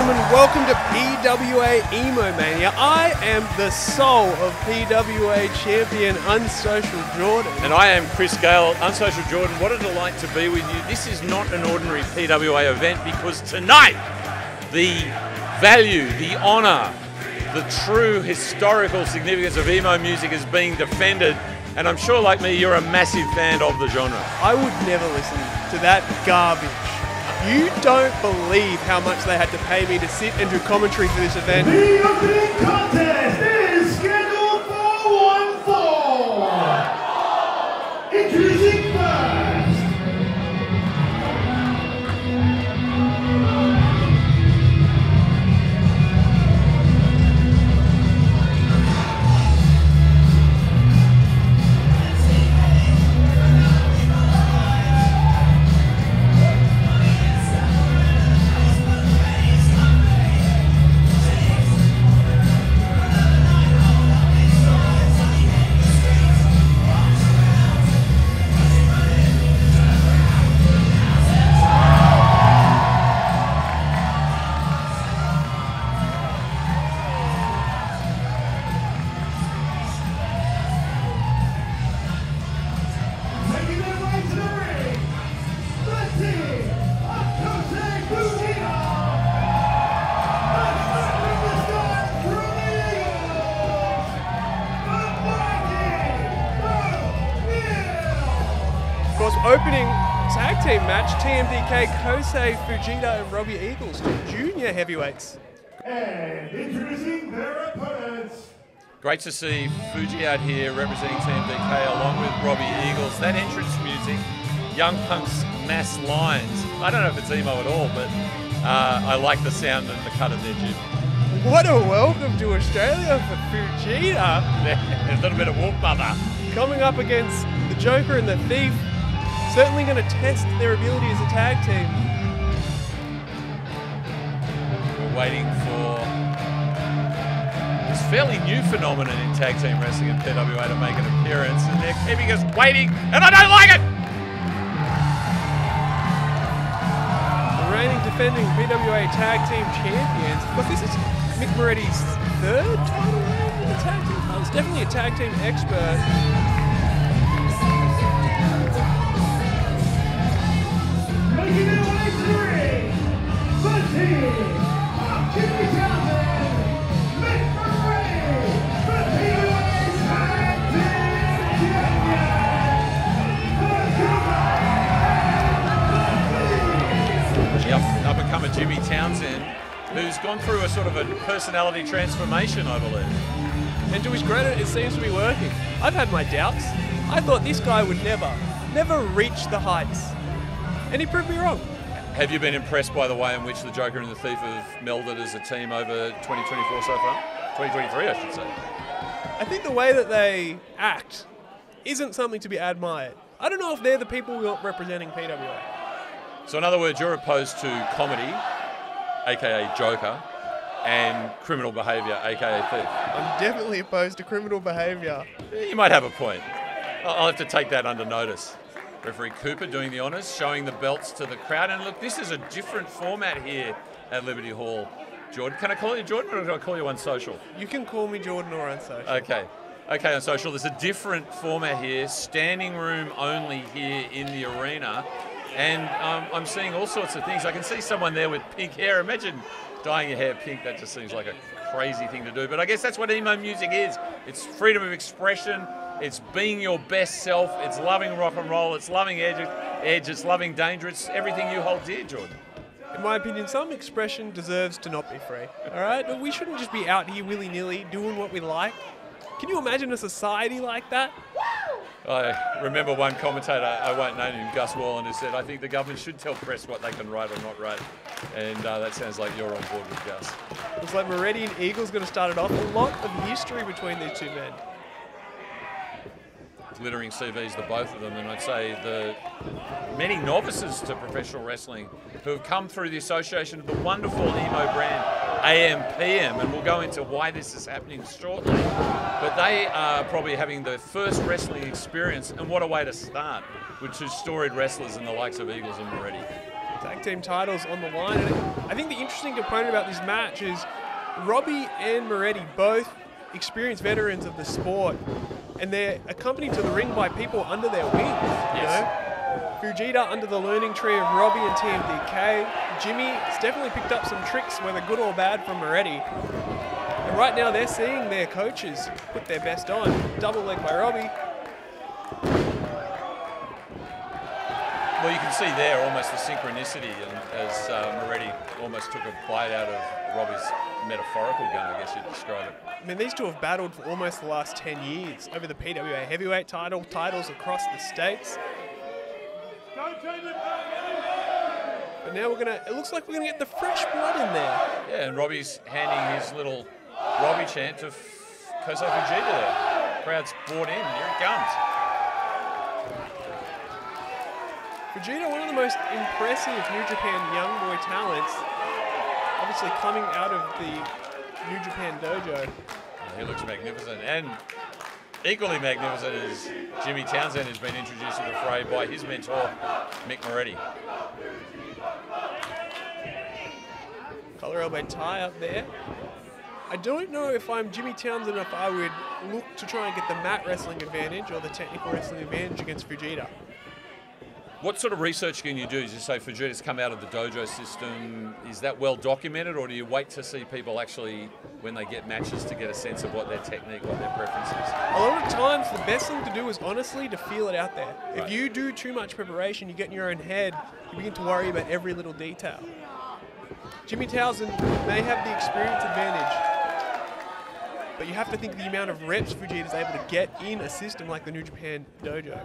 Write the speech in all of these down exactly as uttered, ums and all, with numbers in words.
gentlemen, welcome to P W A Emo Mania. I am the soul of P W A champion, Unsocial Jordan. And I am Chris Gale, Unsocial Jordan. What a delight to be with you. This is not an ordinary P W A event because tonight, the value, the honour, the true historical significance of emo music is being defended. And I'm sure, like me, you're a massive fan of the genre. I would never listen to that garbage. You don't believe how much they had to pay me to sit and do commentary for this event. The opening contest is scheduled for one fall. Introducing first. Opening tag team match, T M D K, Kosei Fujita and Robbie Eagles, junior heavyweights. And introducing their opponents. Great to see Fuji out here representing T M D K along with Robbie Eagles. That entrance music, Young Punk's Mass Lines. I don't know if it's emo at all, but uh, I like the sound and the cut of their jib. What a welcome to Australia for Fujita. A little bit of Wolf Mother. Coming up against the Joker and the Thief. Certainly going to test their ability as a tag team. We're waiting for this fairly new phenomenon in tag team wrestling in P W A to make an appearance, and they're keeping us waiting, and I don't like it! The reigning defending P W A tag team champions. But this is Mick Moretti's third title reign in the tag team. He's definitely a tag team expert. Making their way to the ring, the team of Jimmy Townsend, Mick Moretti, the P W A Tag Team Champions, The up, up and comer Jimmy Townsend, who's gone through a sort of a personality transformation, I believe. And to his credit, it seems to be working. I've had my doubts. I thought this guy would never, never reach the heights. And he proved me wrong. Have you been impressed by the way in which the Joker and the Thief have melded as a team over twenty twenty-four so far? twenty twenty-three, I should say. I think the way that they act isn't something to be admired. I don't know if they're the people representing P W A. So in other words, you're opposed to comedy, aka Joker, and criminal behaviour, aka Thief. I'm definitely opposed to criminal behaviour. You might have a point. I'll have to take that under notice. Referee Cooper doing the honours, showing the belts to the crowd. And look, this is a different format here at Liberty Hall. Jordan, can I call you Jordan or can I call you Unsocial? You can call me Jordan or Unsocial. Okay. Okay, Unsocial. There's a different format here, standing room only here in the arena. And um, I'm seeing all sorts of things. I can see someone there with pink hair. Imagine dyeing your hair pink. That just seems like a crazy thing to do. But I guess that's what emo music is. It's freedom of expression. It's being your best self. It's loving rock and roll. It's loving edge. edge it's loving danger. It's everything you hold dear, Jordan. In my opinion, some expression deserves to not be free. All right? We shouldn't just be out here willy-nilly doing what we like. Can you imagine a society like that? I remember one commentator, I won't name him, Gus Wallen, who said, I think the government should tell press what they can write or not write. And uh, that sounds like you're on board with Gus. Looks like Moretti and Eagles going to start it off. A lot of history between these two men. Glittering C Vs, the both of them, and I'd say the many novices to professional wrestling who have come through the association of the wonderful emo brand A M P M, and we'll go into why this is happening shortly. But they are probably having the first wrestling experience, and what a way to start, with two storied wrestlers in the likes of Eagles and Moretti. Tag team titles on the line. And I think the interesting component about this match is Robbie and Moretti, both experienced veterans of the sport, and they're accompanied to the ring by people under their wings. You Yes. know? Fujita under the learning tree of Robbie and T M D K. Jimmy has definitely picked up some tricks, whether good or bad, from Moretti. And right now they're seeing their coaches put their best on. Double leg by Robbie. Well, you can see there almost the synchronicity, and as uh, Moretti almost took a bite out of Robbie's metaphorical gun, I guess you'd describe it. I mean, these two have battled for almost the last ten years over the P W A heavyweight title, titles across the states. But now we're gonna, it looks like we're gonna get the fresh blood in there. Yeah, and Robbie's handing his little Robbie chant to Koso Fujita there. Crowd's bought in, here it comes. Fujita, one of the most impressive New Japan young boy talents, obviously coming out of the New Japan dojo. He looks magnificent, and equally magnificent is Jimmy Townsend, has been introduced to the fray by his mentor, Mick Moretti. Collar elbow tie up there. I don't know if I'm Jimmy Townsend if I would look to try and get the mat wrestling advantage or the technical wrestling advantage against Fujita. What sort of research can you do? As you say, Fujita's come out of the dojo system. Is that well documented, or do you wait to see people actually, when they get matches, to get a sense of what their technique, what their preference is? A lot of times, the best thing to do is honestly to feel it out there. Right. If you do too much preparation, you get in your own head, you begin to worry about every little detail. Jimmy Townsend may have the experience advantage, but you have to think of the amount of reps Fujita is able to get in a system like the New Japan dojo.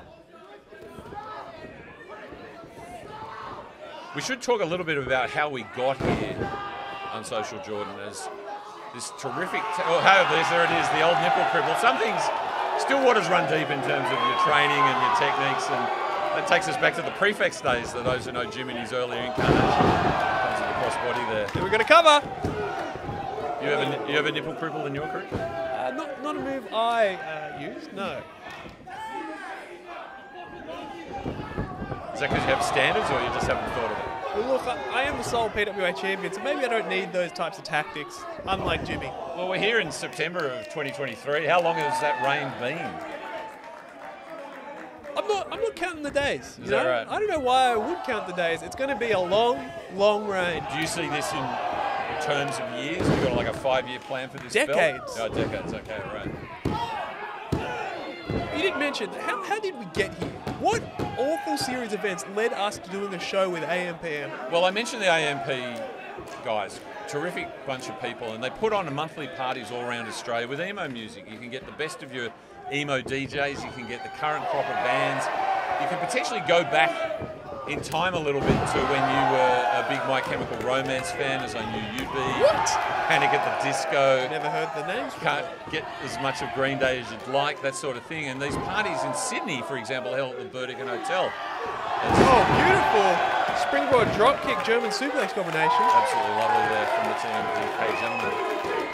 We should talk a little bit about how we got here on Social Jordan as this terrific, oh, hey, there's, there it is, the old nipple cripple. Some things, still waters run deep in terms of your training and your techniques, and that takes us back to the prefects days, for those who know Jim in his earlier incarnation. Comes with the crossbody there. Then we're going to cover. You have a, you have a nipple cripple in your career? Uh, not, not a move I uh, used, no. Is that because you have standards, or you just haven't thought of it? Well, look, I, I am the sole P W A champion, so maybe I don't need those types of tactics, unlike Jimmy. Well, we're here in September of twenty twenty-three. How long has that reign been? I'm not, I'm not counting the days. You Is that know? right? I don't know why I would count the days. It's going to be a long, long reign. Do you see this in terms of years? You've got like a five-year plan for this belt? Decades. Oh, decades, okay, right. You didn't mention, how, how did we get here? What awful series of events led us to doing a show with A M P M? Well, I mentioned the A M P guys, terrific bunch of people, and they put on monthly parties all around Australia with emo music. You can get the best of your emo D Js, you can get the current crop of bands. You can potentially go back in time a little bit to when you were a big My Chemical Romance fan, as I knew you'd be. What? Panic at the Disco. Never heard the names. Can't get as much of Green Day as you'd like, that sort of thing. And these parties in Sydney, for example, held at the Burdekin Hotel. Oh, beautiful. Springboard dropkick German suplex combination. Absolutely lovely there from the T M D K gentlemen.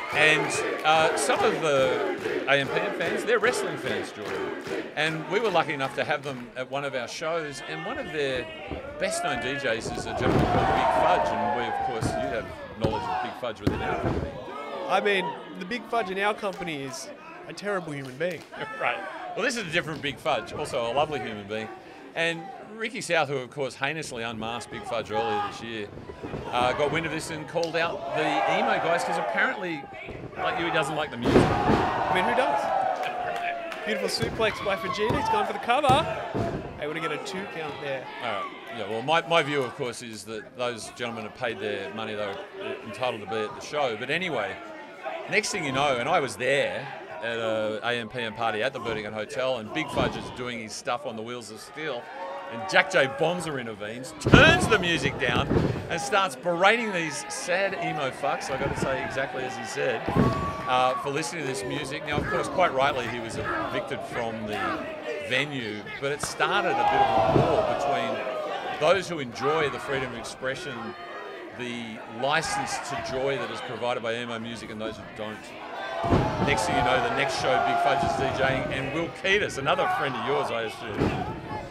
And uh, some of the A M P M fans, they're wrestling fans, Jordan. And we were lucky enough to have them at one of our shows, and one of their best known D Js is a gentleman called Big Fudge, and we, of course, you have knowledge of Big Fudge within our company. I mean, the Big Fudge in our company is a terrible human being. Right. Well, this is a different Big Fudge, also a lovely human being. And Ricky South, who of course heinously unmasked Big Fudge earlier this year, uh, got wind of this and called out the emo guys, because apparently, like you, he doesn't like the music. I mean, who does? Beautiful suplex by Fujita. He's gone for the cover. Able to get a two count there. All right. Yeah, well, my, my view, of course, is that those gentlemen have paid their money they were entitled to be at the show. But anyway, next thing you know, and I was there at a A M P M party at the Burdekin Hotel, and Big Fudge is doing his stuff on the Wheels of Steel, and Jack J. Bonza intervenes, turns the music down, and starts berating these sad emo fucks, I've got to say exactly as he said, uh, for listening to this music. Now, of course, quite rightly, he was evicted from the venue, but it started a bit of a war between those who enjoy the freedom of expression, the license to joy that is provided by emo music, and those who don't. Next thing you know, the next show, Big Fudge is DJing, and Will Kiedis, another friend of yours, I assume.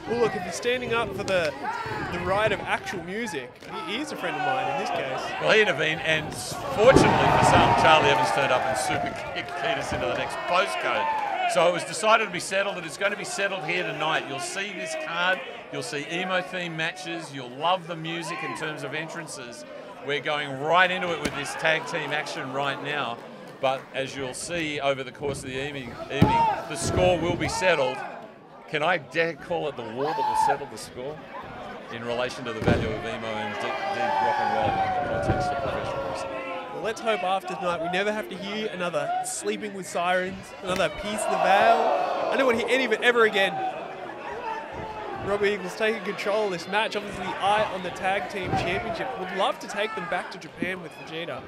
Well, look, if you're standing up for the the right of actual music, he, he is a friend of mine in this case. Well, he intervened, and fortunately for some, Charlie Evans turned up and super kicked Kiedis into the next postcode. So it was decided to be settled, and it's going to be settled here tonight. You'll see this card, you'll see emo-themed matches, you'll love the music in terms of entrances. We're going right into it with this tag team action right now. But as you'll see over the course of the evening, evening the score will be settled. Can I dare call it the war that will settle the score in relation to the value of emo and deep, deep rock and roll in the context of professional wrestling? Well, let's hope after tonight we never have to hear another Sleeping with Sirens, another Piece of the Veil. I don't want to hear any of it ever again. Robbie Eagles taking control of this match. Obviously, eye on the tag team championship. Would love to take them back to Japan with Vegeta.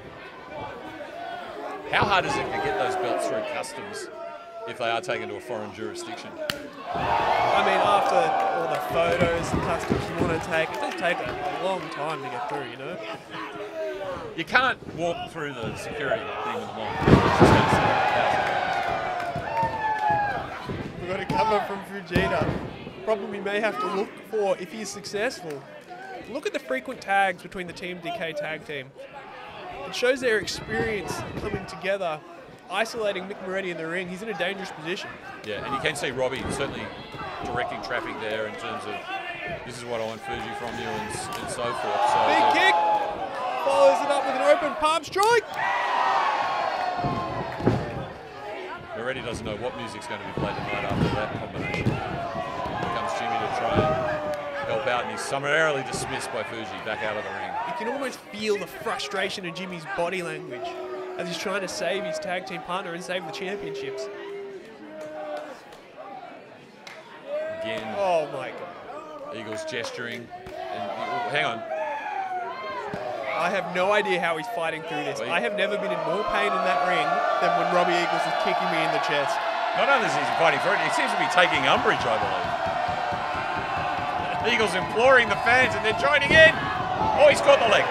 How hard is it to get those belts through customs if they are taken to a foreign jurisdiction? I mean, after all the photos and customs you want to take, it does take a long time to get through, you know? You can't walk through the security thing with them on. It's just going to sit a thousand We've got a cover from Vegeta. Problem we may have to look for if he's successful. Look at the frequent tags between the Team D K tag team. It shows their experience coming together, isolating Mick Moretti in the ring. He's in a dangerous position. Yeah, and you can see Robbie certainly directing traffic there in terms of this is what I want Fuji from you and, and so forth. So Big kick! Follows it up with an open palm strike! Moretti doesn't know what music's going to be played tonight after that combination. Here comes Jimmy to try and help out, and he's summarily dismissed by Fuji back out of the ring. You can almost feel the frustration in Jimmy's body language as he's trying to save his tag team partner and save the championships. Again, Oh my God. Eagles gesturing. And, oh, hang on. I have no idea how he's fighting through this. Well, I have never been in more pain in that ring than when Robbie Eagles is kicking me in the chest. Not only is he fighting for it, he seems to be taking umbrage, I believe. Eagles imploring the fans, and they're joining in. Oh, he's caught the leg.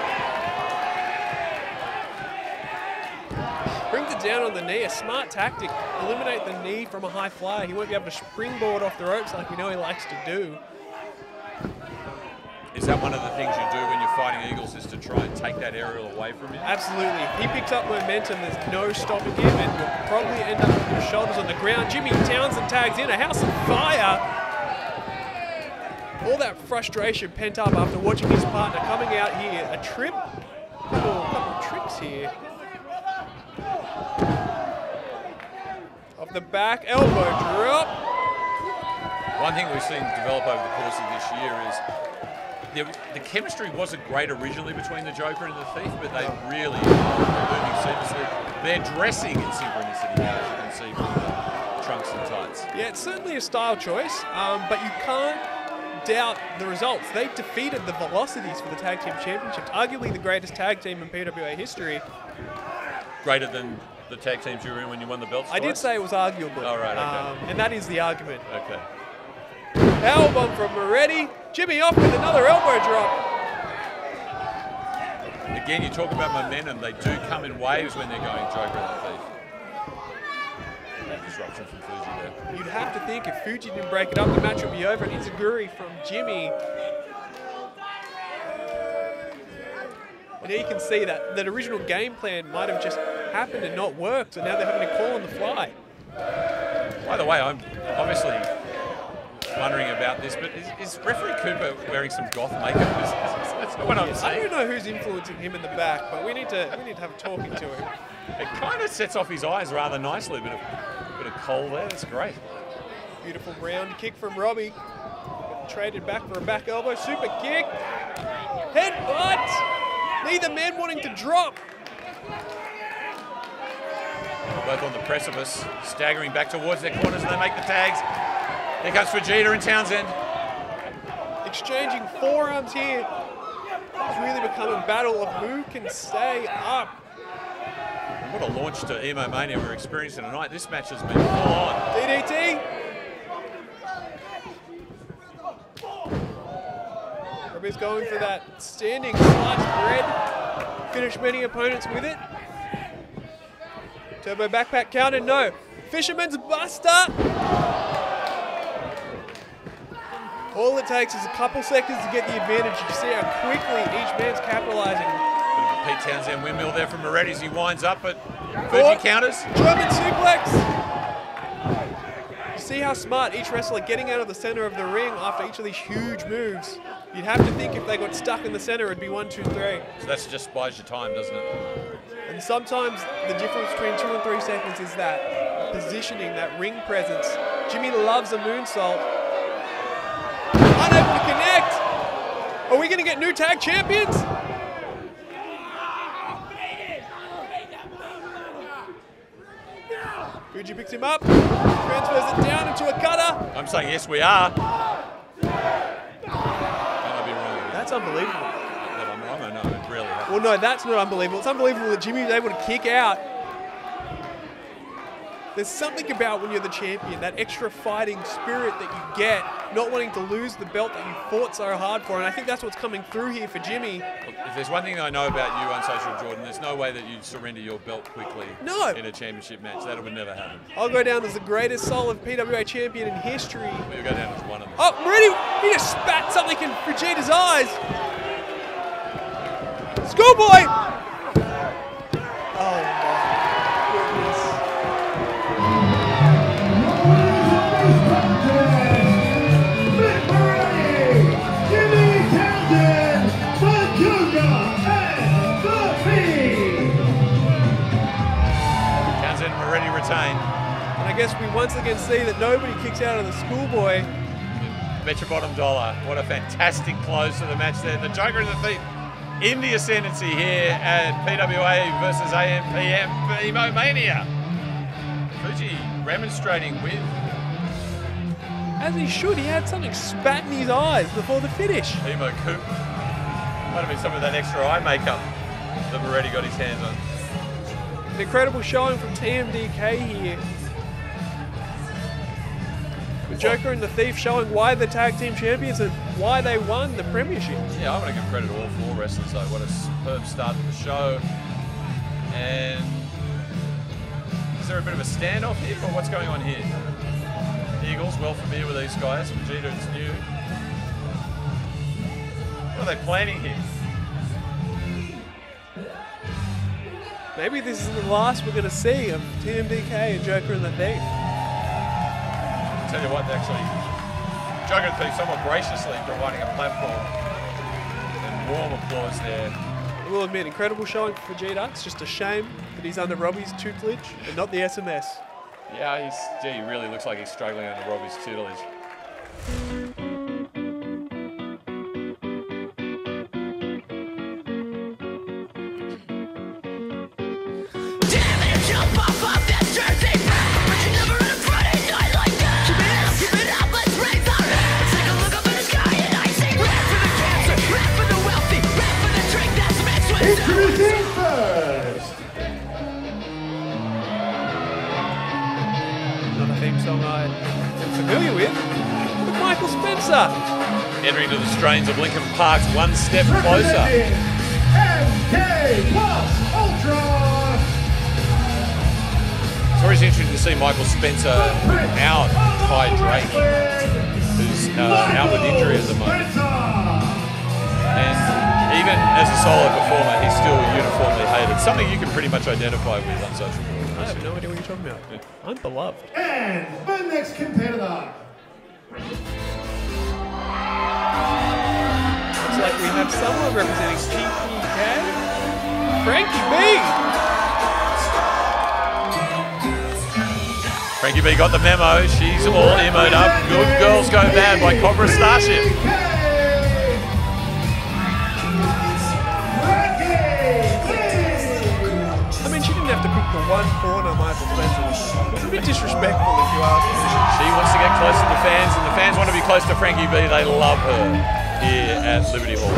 Brings it down on the knee, a smart tactic. Eliminate the knee from a high flyer. He won't be able to springboard off the ropes like we know he likes to do. Is that one of the things you do when you're fighting Eagles, is to try and take that aerial away from you? Absolutely. If he picks up momentum, there's no stopping him, and you'll probably end up with your shoulders on the ground. Jimmy Townsend tags in, a house of fire. All that frustration pent up after watching his partner coming out here. A trip, a couple, couple of trips here. Off the back, elbow drop. One thing we've seen develop over the course of this year is the, the chemistry wasn't great originally between the Joker and the Thief, but they really are moving seamlessly. They're dressing in synchronicity now, as you can see from the trunks and tights. Yeah, it's certainly a style choice, um, but you can't doubt the results. They defeated the Velocities for the Tag Team Championships, arguably the greatest tag team in P W A history. Greater than the tag teams you were in when you won the belts I did twice? say it was arguable. Oh, right, okay. um, and that is the argument. Okay. Powerbomb from Moretti. Jimmy off with another elbow drop. Again, you talk about momentum. They do come in waves when they're going Joker and the Thief. That disruption from Fuji there. You'd have to think if Fuji didn't break it up, the match would be over. And Izaguri from Jimmy. And here you can see that that original game plan might have just happened and not worked. So now they're having to call on the fly. By the way, I'm obviously wondering about this, but is, is referee Cooper wearing some goth makeup? That's not what I'm I saying. don't know who's influencing him in the back, but we need to we need to have a talking to him. It kind of sets off his eyes rather nicely. A bit of, bit of coal there. That's great. Beautiful round kick from Robbie. Traded back for a back elbow. Super kick. Headbutt. Neither man wanting to drop. Both on the precipice, staggering back towards their corners, and they make the tags. Here comes Vegeta and Townsend. Exchanging forearms here. It's really become a battle of who can stay up. And what a launch to Emo Mania we're experiencing tonight. This match has been full on. D D T. Robbie's going for that standing sliced bread. Finish many opponents with it. Turbo backpack counter, no. Fisherman's Buster. All it takes is a couple seconds to get the advantage. You see how quickly each man's capitalizing. Bit of a Pete Townsend windmill there from Moretti as he winds up, but Fuji counters. German suplex. You see how smart each wrestler getting out of the center of the ring after each of these huge moves. You'd have to think if they got stuck in the center, it'd be one, two, three. So that just buys you time, doesn't it? And sometimes the difference between two and three seconds is that positioning, that ring presence. Jimmy loves a moonsault. Unable to connect. Are we going to get new tag champions? Fuji picks him up, transfers it down into a cutter. I'm saying yes, we are. I might be wrong. That's unbelievable. That I'm wrong, I know, it really happens. Well, no, that's not unbelievable. It's unbelievable that Jimmy was able to kick out. There's something about when you're the champion, that extra fighting spirit that you get, not wanting to lose the belt that you fought so hard for, and I think that's what's coming through here for Jimmy. Look, if there's one thing I know about you on social, Jordan, there's no way that you'd surrender your belt quickly No. in a championship match. That would never happen. I'll go down as the greatest solid P W A champion in history. But you'll go down as one of them. Oh, Moretti, he just spat something in Vegeta's eyes. Schoolboy! Oh my goodness. Townsend already retained. And I guess we once again see that nobody kicks out of the schoolboy. Bet your bottom dollar. What a fantastic close to the match there. The Joker and the Thief in the ascendancy here at P W A versus A M P M Emo Mania. Fuji remonstrating with. As he should, he had something spat in his eyes before the finish. Emo Coop. Might have been some of that extra eye makeup that Moretti got his hands on. An incredible showing from T M D K here. The Joker and the Thief showing why they're tag team champions and why they won the premiership. Yeah, I'm going to give credit to all four wrestlers though. What a superb start to the show. And is there a bit of a standoff here or what's going on here? Eagles, well familiar with these guys. Vegeta is new. What are they planning here? Maybe this is the last we're going to see of T M D K and Joker and the Thief. I'll tell you what, actually, Joker and the Thief somewhat graciously providing a platform and warm applause there. I will admit, incredible showing for Vegeta. It's just a shame that he's under Robbie's tutelage and not the S M S. Yeah, he's, gee, he really looks like he's struggling under Robbie's tutelage. Introducing first. Not a theme song I'm familiar with. With Michael Spencer. Entering into the strains of Lincoln Park's One Step Closer. M K Plus Ultra. It's always interesting to see Michael Spencer without Ty Drake, who's uh, out with injury at the moment. And even as a solo performer, he's still uniformly hated. Something you can pretty much identify with on social media. I have no idea what you're talking about. Yeah. I'm beloved. And the next competitor. Looks like we have someone representing P P K. Frankie B. Frankie B got the memo. She's all emoed up. Good Girls Go Bad by Cobra Starship. I mean, she didn't have to pick the one corner Michael Spencer. It's a bit disrespectful if you ask me. She wants to get close to the fans, and the fans want to be close to Frankie B. They love her here at Liberty Hall.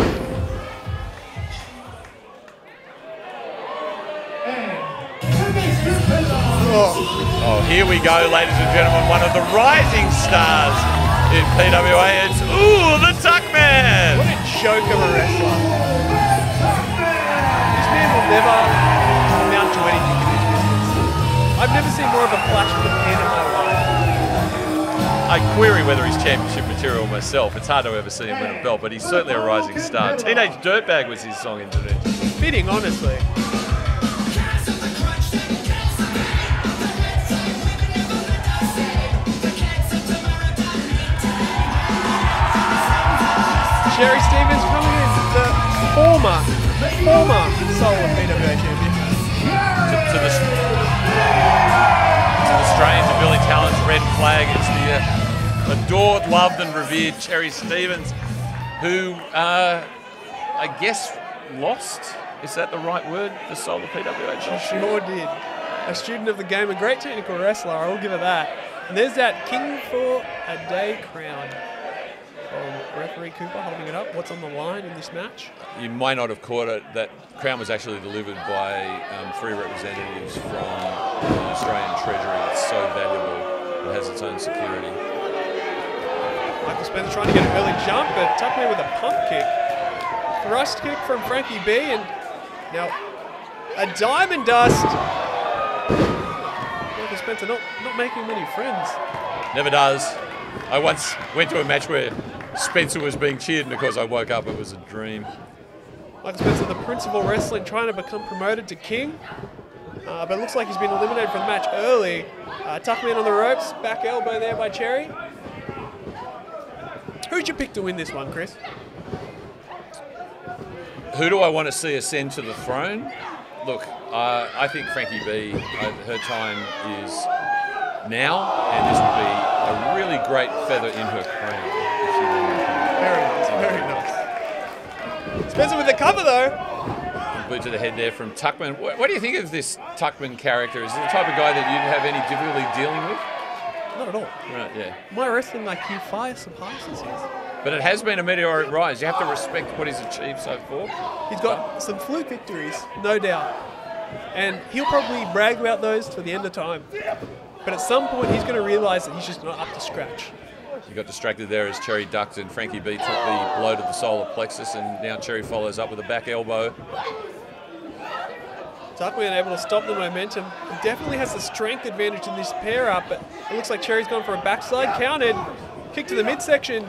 Oh, here we go, ladies and gentlemen. One of the rising stars in P W A. It's, ooh, the Tuck Man. What a joke of a wrestler. This man will never amount to anything in this business. I've never seen more of a flash of the pen in my life. I query whether he's championship material myself. It's hard to ever see him win a belt, but he's certainly a rising star. Teenage Dirtbag was his song introduced. Fitting, honestly. Sherry Stevens coming in, the former, former South Will P W A champion. To, to, the, to the strange and Billy Talon's red flag, it's the uh, adored, loved and revered Sherry Stevens, who uh, I guess lost. Is that the right word? The South Will P W A champion? She sure did. A student of the game, a great technical wrestler, I will give her that. And there's that King for a Day crown. From referee Cooper holding it up. What's on the line in this match? You might not have caught it. That crown was actually delivered by um, three representatives from the Australian Treasury. It's so valuable. It has its own security. Michael Spencer trying to get an early jump, but Tuckman with a pump kick. Thrust kick from Frankie B, and now a diamond dust. Michael Spencer not, not making many friends. Never does. I once went to a match where Spencer was being cheered, and of course I woke up, it was a dream. Michael Spencer, the principal wrestling, trying to become promoted to king. Uh, but it looks like he's been eliminated from the match early. Uh, Tuckman on the ropes, back elbow there by Cherry. Who'd you pick to win this one, Chris? Who do I want to see ascend to the throne? Look, uh, I think Frankie B, uh, her time is now, and this would be a really great feather in her crown. If she very nice, very nice. Spencer with the cover though. Boot to the head there from Tuckman. What, what do you think of this Tuckman character? Is he the type of guy that you'd have any difficulty dealing with? Not at all. Right, yeah. My wrestling I Q far surpasses his. But it has been a meteoric rise. You have to respect what he's achieved so far. He's got some fluke victories, no doubt. And he'll probably brag about those to the end of time. But at some point, he's going to realise that he's just not up to scratch. You got distracted there as Cherry ducked and Frankie B took the blow to the solar plexus, and now Cherry follows up with a back elbow. Tuckman able to stop the momentum. He definitely has the strength advantage in this pair up, but it looks like Cherry's gone for a backside, counted. Kick to the midsection.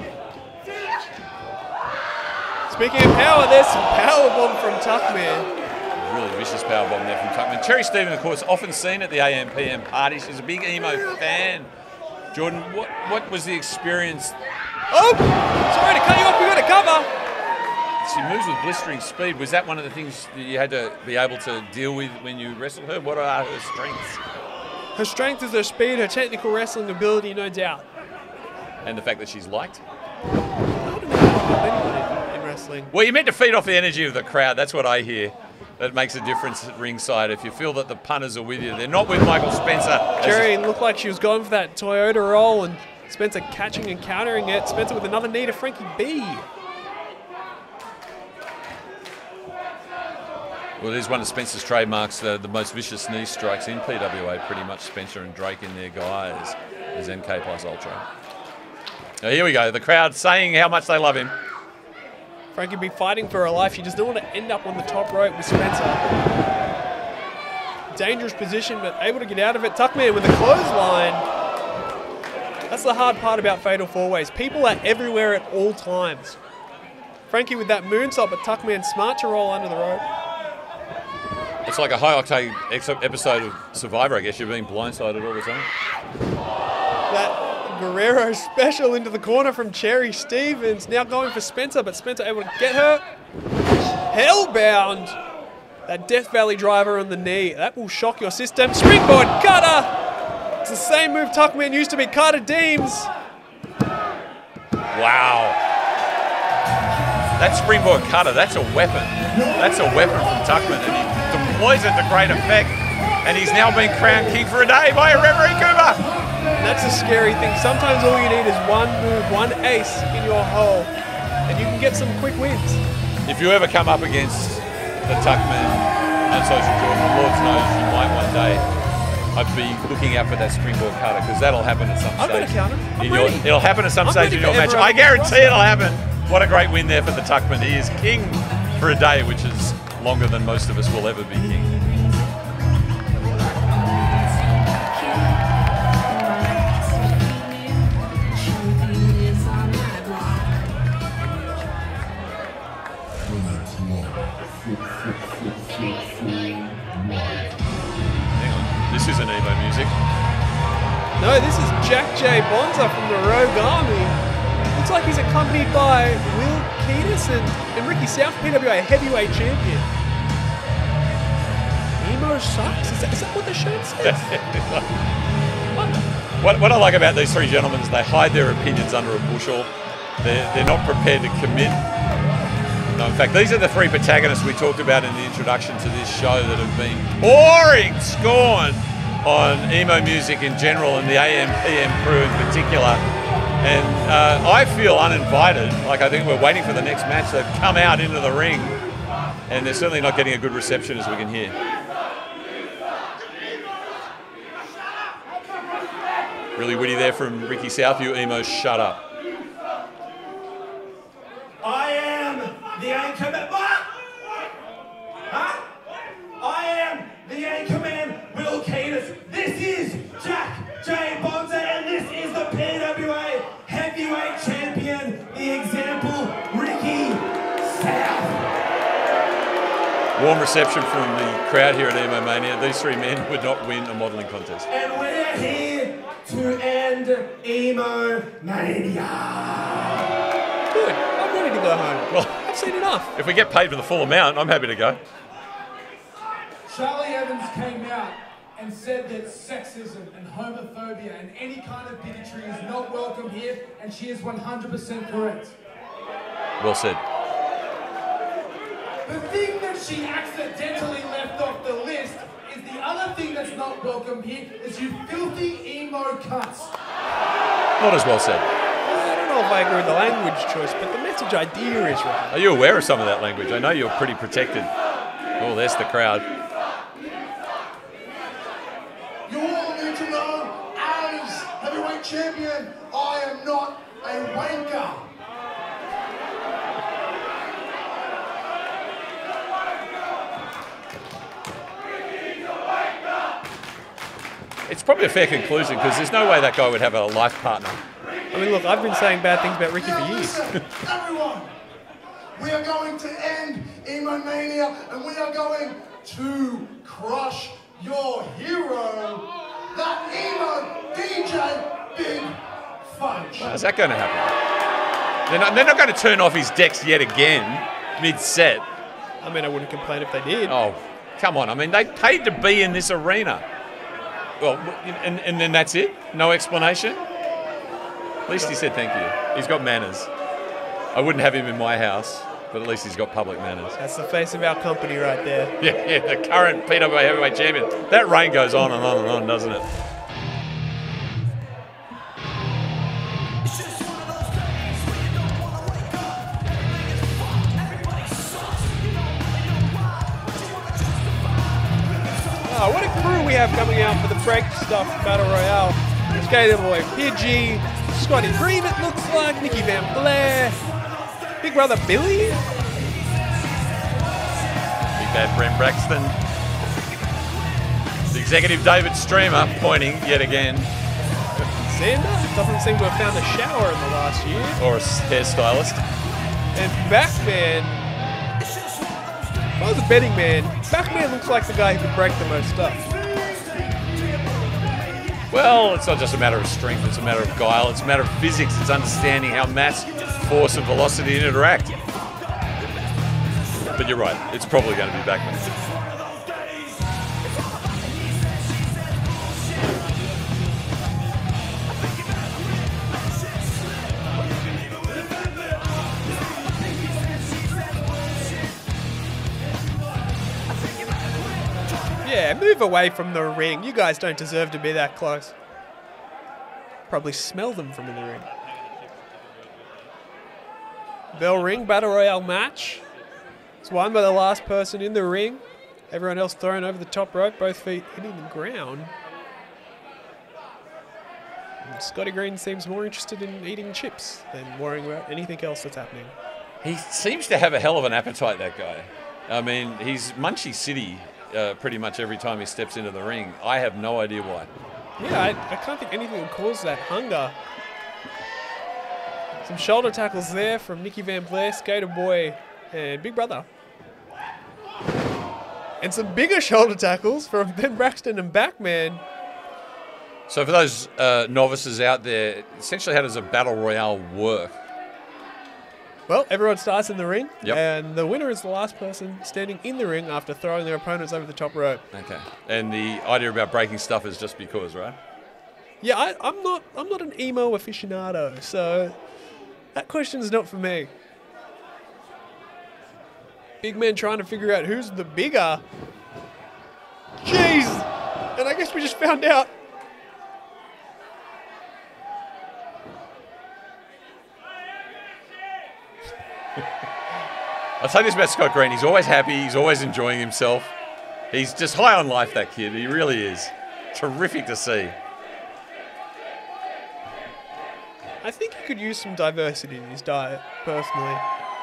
Speaking of power, there's some power bomb from Tuckman. Really vicious power bomb there from Tuckman. Cherry Stephen, of course, often seen at the A M P M party. She's a big emo fan. Jordan, what, what was the experience? Oh! Sorry to cut you off, we got a cover! She moves with blistering speed. Was that one of the things that you had to be able to deal with when you wrestled her? What are her strengths? Her strength is her speed, her technical wrestling ability, no doubt. And the fact that she's liked? I don't know anybody in wrestling. Well, you meant to feed off the energy of the crowd. That's what I hear. That makes a difference at ringside. If you feel that the punters are with you, they're not with Michael Spencer. Jerry looked like she was going for that Toyota roll, and Spencer catching and countering it. Spencer with another knee to Frankie B. Well, it is one of Spencer's trademarks, uh, the most vicious knee strikes in P W A, pretty much Spencer and Drake in their guys, is N K plus Ultra. Now here we go, the crowd saying how much they love him. Frankie B fighting for her life. She does not want to end up on the top rope with Spencer. Dangerous position, but able to get out of it. Tuckman with a clothesline. That's the hard part about Fatal Four Ways. People are everywhere at all times. Frankie with that moonsault, but Tuckman smart to roll under the rope. It's like a high-octane episode of Survivor, I guess. You're being blindsided all the time. That Guerrero special into the corner from Cherry Stevens. Now going for Spencer, but Spencer able to get her. Hellbound. That Death Valley driver on the knee. That will shock your system. Springboard cutter. It's the same move Tuckman used to be Carter Deems. Wow. That springboard cutter, that's a weapon. That's a weapon from Tuckman, and he deploys it to great effect. And he's now been crowned king for a day by a Referee Cooper. And that's a scary thing. Sometimes all you need is one move, one ace in your hole, and you can get some quick wins. If you ever come up against the Tuckman on social Jordan, the Lord knows you might one day, I'd be looking out for that springboard cutter, because that'll happen at some I'm stage. going to counter. I'm in your, ready. it'll happen at some I'm stage ready in your for match. everyone I to guarantee cross it'll happen. What a great win there for the Tuckman. He is king for a day, which is longer than most of us will ever be king. No, this is Jack J. Bonza from the Rogue Army. Looks like he's accompanied by Will Kiedis and, and Ricky South, P W A heavyweight champion. Emo sucks? Is that, is that what the shirt says? what, what I like about these three gentlemen is they hide their opinions under a bushel. They're, they're not prepared to commit. No, in fact, these are the three protagonists we talked about in the introduction to this show that have been pouring scorn on emo music in general and the A M P M crew in particular. And uh, I feel uninvited. Like, I think we're waiting for the next match. They've come out into the ring and they're certainly not getting a good reception, as we can hear. Really witty there from Ricky South. You emos, shut up. I am the anchor man. What? Huh? I am the anchor man, Will Kiedis. This is Jack J. Bonza, and this is the P W A heavyweight champion, the example, Ricky South. Warm reception from the crowd here at Emo Mania. These three men would not win a modelling contest. And we're here to end Emo Mania. Good. I'm ready to go home. Well, I've seen enough. if we get paid for the full amount, I'm happy to go. Charlie Evans came out and said that sexism and homophobia and any kind of bigotry is not welcome here, and she is one hundred percent correct. Well said. The thing that she accidentally left off the list is the other thing that's not welcome here is you filthy emo cunts. Not as well said. I don't know if I agree with the language choice, but the message idea is right. Are you aware of some of that language? I know you're pretty protected. Oh, there's the crowd. You all need to know, as heavyweight champion, I am not a wanker. It's probably a fair conclusion because there's no way that guy would have a life partner. I mean, look, I've been saying bad things about Ricky for Now years. listen, everyone, we are going to end Emo Mania, and we are going to crush your hero, that emo D J Big Fudge. How's that going to happen? They're not, they're not going to turn off his decks yet again mid-set. I mean, I wouldn't complain if they did. Oh, come on. I mean, they paid to be in this arena. Well, and, and then that's it? No explanation? At least he said thank you. He's got manners. I wouldn't have him in my house, but at least he's got public manners. That's the face of our company right there. Yeah, yeah, the current P W A heavyweight champion. That reign goes on and on and on, doesn't it? Oh, what a crew we have coming out for the break stuff battle royale. Skater Boy Pidgey, Scotty Green it looks like, Nicky Van Blair, Big Brother Billy, Big bad Brent Braxton. The executive David Streamer pointing yet again. Xander doesn't seem to have found a shower in the last year, Or a hairstylist. and Backman. If I was a betting man, Backman looks like the guy who could break the most stuff. Well, it's not just a matter of strength, it's a matter of guile, it's a matter of physics, it's understanding how mass, force and velocity interact. But you're right, it's probably going to be Backman. Yeah, move away from the ring. You guys don't deserve to be that close. Probably smell them from in the ring. Bell ring, battle royale match. It's won by the last person in the ring. Everyone else thrown over the top rope, both feet hitting the ground. And Scotty Green seems more interested in eating chips than worrying about anything else that's happening. He seems to have a hell of an appetite, that guy. I mean, he's Munchie City uh, pretty much every time he steps into the ring. I have no idea why. Yeah, I, I can't think anything would cause that hunger. Some shoulder tackles there from Nicky Van Blair, Skater Boy, and Big Brother. And some bigger shoulder tackles from Ben Braxton and Backman. So for those uh, novices out there, essentially how does a battle royale work? Well, everyone starts in the ring, Yep. and the winner is the last person standing in the ring after throwing their opponents over the top rope. Okay. And the idea about breaking stuff is just because, right? Yeah, I, I'm not. I'm not an emo aficionado, so that question's not for me. Big man trying to figure out who's the bigger. Jeez, and I guess we just found out. I'll tell you this about Scott Green. He's always happy. He's always enjoying himself. He's just high on life, that kid. He really is. Terrific to see. I think he could use some diversity in his diet, personally.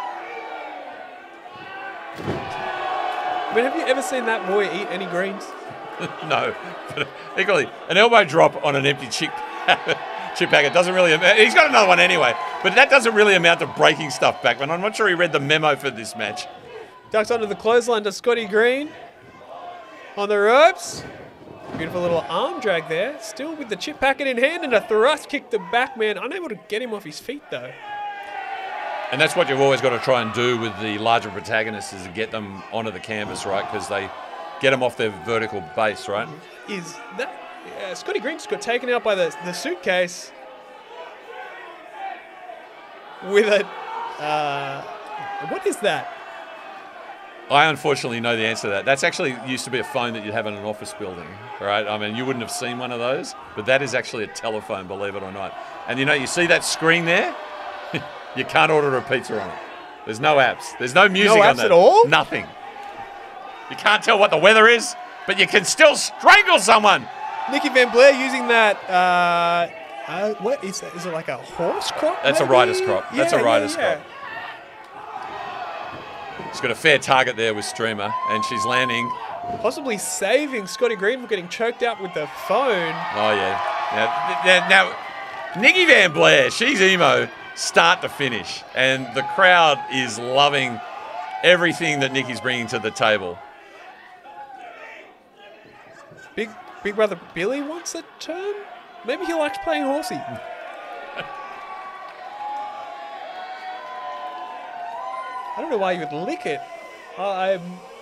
I mean, have you ever seen that boy eat any greens? No. But equally, an elbow drop on an empty chip, chip packet doesn't really amount. He's got another one anyway, but that doesn't really amount to breaking stuff back. And I'm not sure he read the memo for this match. Ducks under the clothesline to Scotty Green. On the ropes. Beautiful little arm drag there. Still with the chip packet in hand and a thrust kick to back man. Unable to get him off his feet though. And that's what you've always got to try and do with the larger protagonists, is to get them onto the canvas, right? Because they get them off their vertical base, right? Is that... Yeah, Scotty Green just got taken out by the, the suitcase. With a... Uh, what is that? I unfortunately know the answer to that. That's actually used to be a phone that you'd have in an office building, right? I mean, you wouldn't have seen one of those, but that is actually a telephone, believe it or not. And you know, you see that screen there? You can't order a pizza on it. There's no apps. There's no music No on apps that. at all? Nothing. You can't tell what the weather is, but you can still strangle someone. Nicky Van Blair using that... Uh, uh, what is that? Is it like a horse crop? That's a maybe? rider's crop. That's a Yeah, rider's yeah, yeah. crop. She's got a fair target there with Streamer, and she's landing. Possibly saving Scotty Green from getting choked out with the phone. Oh, yeah. Now, now, now Nikki Van Blair, she's emo start to finish, and the crowd is loving everything that Nikki's bringing to the table. Big Big Brother Billy wants a turn? Maybe he likes playing horsey. I don't know why you would lick it. I'm...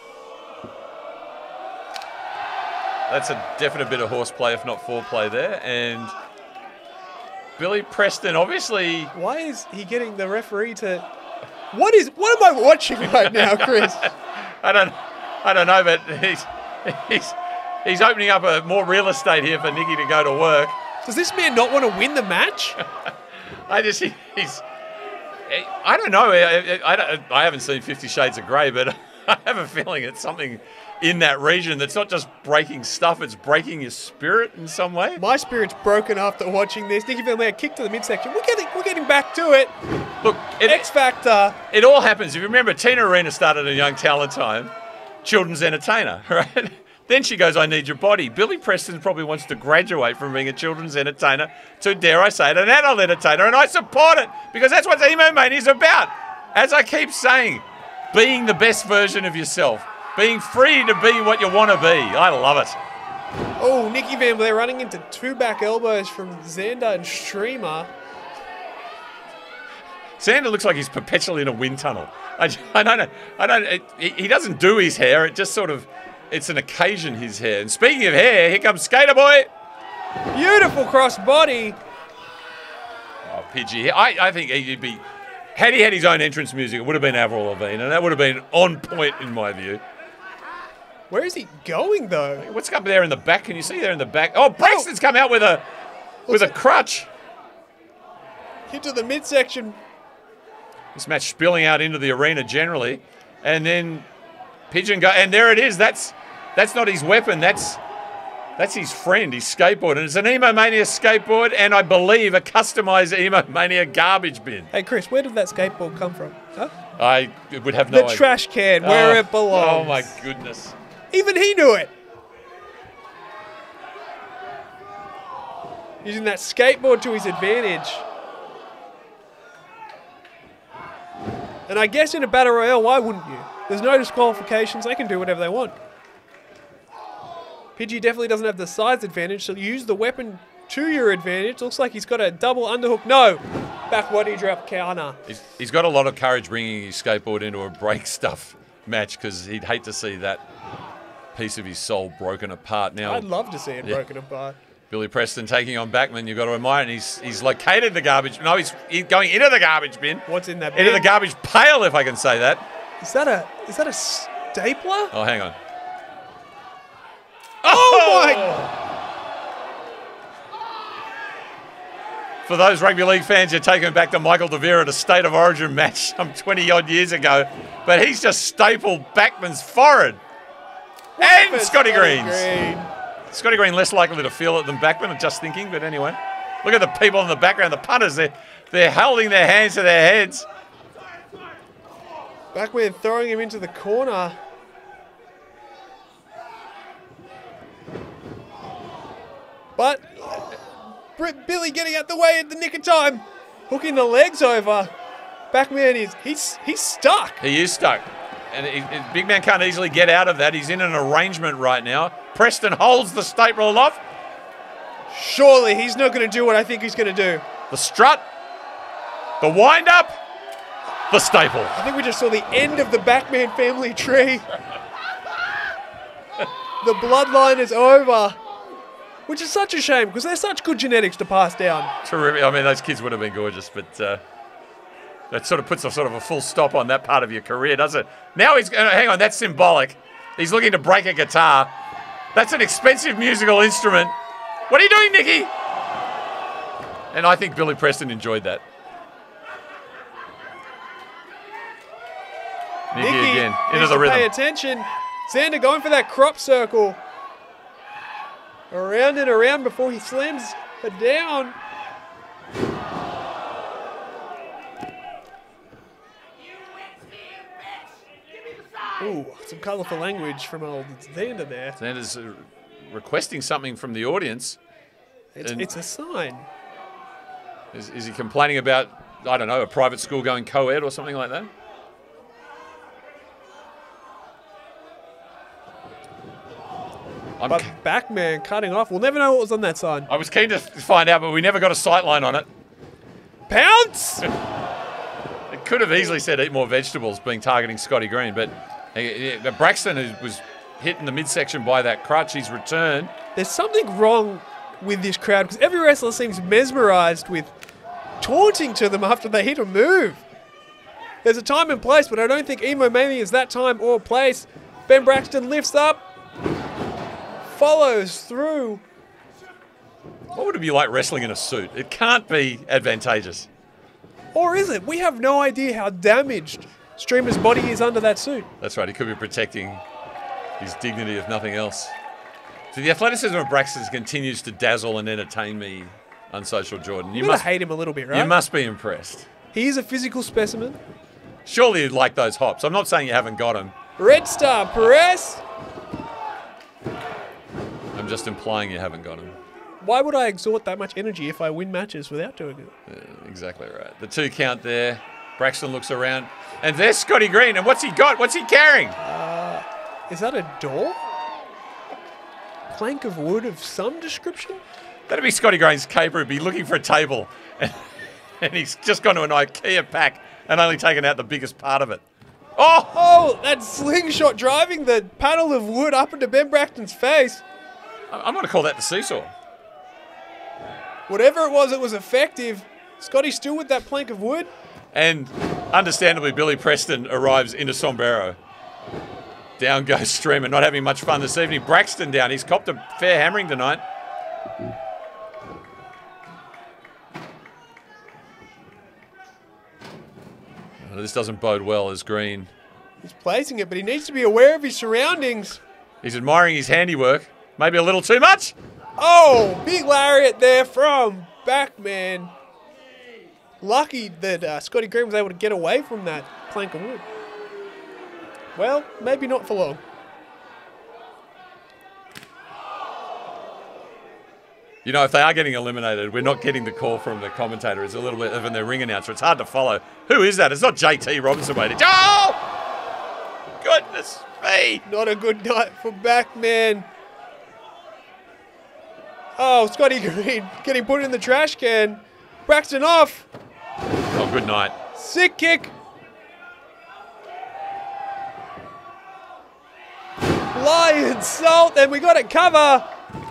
That's a definite bit of horseplay, if not foreplay there. And Billy Preston, obviously... Why is he getting the referee to... What is... What am I watching right now, Chris? I don't I don't know, but he's, he's, he's opening up a more real estate here for Nikki to go to work. Does this man not want to win the match? I just... He's... I don't know. I, I, I, I haven't seen Fifty Shades of Grey, but I have a feeling it's something in that region that's not just breaking stuff, it's breaking your spirit in some way. My spirit's broken after watching this. Nicky Van Blair kick to the midsection. We're getting, we're getting back to it. Look, it, X Factor. It all happens. If you remember, Tina Arena started a Young Talent Time, children's entertainer, right? Then she goes, I need your body. Billy Preston probably wants to graduate from being a children's entertainer to, dare I say it, an adult entertainer. And I support it because that's what Emo Mania is about. As I keep saying, being the best version of yourself. Being free to be what you want to be. I love it. Oh, Nicky Van Blair running into two back elbows from Xander and Streamer. Xander looks like he's perpetually in a wind tunnel. I, I don't know. I don't. It, he doesn't do his hair. It just sort of... It's an occasion, his hair. And speaking of hair, here comes Skater Boy. Beautiful cross body. Oh, Pidgey. I, I think he'd be... Had he had his own entrance music, it would have been Avril Lavigne, and that would have been on point in my view. Where is he going, though? What's up there in the back? Can you see there in the back? Oh, Braxton's come out with a with a crutch. Into the midsection. This match spilling out into the arena generally. And then Pigeon go... And there it is. That's that's not his weapon. That's that's his friend, his skateboard. And it's an Emo Mania skateboard and I believe a customized Emo Mania garbage bin. Hey, Chris, where did that skateboard come from? Huh? I would have no the idea. trash can, where oh, it belongs. Oh, my goodness. Even he knew it. Using that skateboard to his advantage. And I guess in a Battle Royale, why wouldn't you? There's no disqualifications. They can do whatever they want. Pidgey definitely doesn't have the size advantage, so use the weapon to your advantage. Looks like he's got a double underhook. No, back body drop counter. He's, he's got a lot of courage bringing his skateboard into a break stuff match because he'd hate to see that piece of his soul broken apart. Now, I'd love to see it yeah. broken apart. Billy Preston taking on Backman. You've got to admire, and he's he's located the garbage. No, he's, he's going into the garbage bin. What's in that bin? Into the garbage pail, if I can say that. Is that a is that a stapler? Oh, hang on. Oh, my! For those rugby league fans, you're taking back to Michael De Vera at a State of Origin match some twenty odd years ago, but he's just stapled Backman's forehead. And For Scotty Green's. Green. Scotty Green less likely to feel it than Backman, I'm just thinking, but anyway. Look at the people in the background, the punters, they're, they're holding their hands to their heads. Backman throwing him into the corner. But uh, Billy getting out the way at the nick of time. Hooking the legs over. Backman is, he's, he's stuck. He is stuck. And he, he, big man can't easily get out of that. He's in an arrangement right now. Preston holds the staple aloft. Surely he's not going to do what I think he's going to do. The strut. The wind up. The staple. I think we just saw the end of the Backman family tree. The bloodline is over. Which is such a shame because they're such good genetics to pass down. Terrific. I mean, those kids would have been gorgeous, but uh, that sort of puts a sort of a full stop on that part of your career, doesn't it? Now he's going to, hang on, that's symbolic. He's looking to break a guitar. That's an expensive musical instrument. What are you doing, Nicky? And I think Billy Preston enjoyed that. Nicky, Nicky again, into needs the to rhythm. pay attention. Xander going for that crop circle. Around and around before he slams her down. Ooh, some colourful language from old Xander there. Xander's uh, requesting something from the audience. It's, And- it's a sign. Is, is he complaining about, I don't know, a private school going co-ed or something like that? I'm But Backman cutting off. We'll never know what was on that sign. I was keen to find out, but we never got a sight line on it. Pounce! It could have easily said eat more vegetables, being targeting Scotty Green, but uh, uh, Braxton who was hit in the midsection by that crutch. He's returned. There's something wrong with this crowd because every wrestler seems mesmerized with taunting to them after they hit a move. There's a time and place, but I don't think Emo Mania is that time or place. Ben Braxton lifts up, follows through. What would it be like wrestling in a suit? It can't be advantageous. Or is it? We have no idea how damaged Streamer's body is under that suit. That's right. He could be protecting his dignity, if nothing else. So the athleticism of Braxton continues to dazzle and entertain me, Unsocial Jordan. You You must hate him a little bit, right? You must be impressed. He is a physical specimen. Surely you'd like those hops. I'm not saying you haven't got them. Red Star press. I'm just implying you haven't got them. Why would I exert that much energy if I win matches without doing it? Yeah, exactly right. The two count there. Braxton looks around. And there's Scotty Green. And what's he got? What's he carrying? Uh, is that a door? Plank of wood of some description? That'd be Scotty Green's caper. He'd be looking for a table. And, and he's just gone to an IKEA pack and only taken out the biggest part of it. Oh! Oh, that slingshot driving the panel of wood up into Ben Braxton's face. I'm going to call that the seesaw. Whatever it was, it was effective. Scotty still with that plank of wood. And understandably, Billy Preston arrives into Sombrero. Down goes Streamer, not having much fun this evening. Braxton down. He's copped a fair hammering tonight. Oh, this doesn't bode well as Green. He's placing it, but he needs to be aware of his surroundings. He's admiring his handiwork. Maybe a little too much. Oh, big lariat there from Backman. Lucky that uh, Scotty Green was able to get away from that plank of wood. Well, maybe not for long. You know, if they are getting eliminated, we're not getting the call from the commentator. It's a little bit of the ring announcer. It's hard to follow. Who is that? It's not J T Robinson, mate. It's, oh! Goodness me. Not a good night for Backman. Oh, Scotty Green getting put in the trash can. Braxton off. Oh, good night. Sick kick. Lion salt, and we got it cover.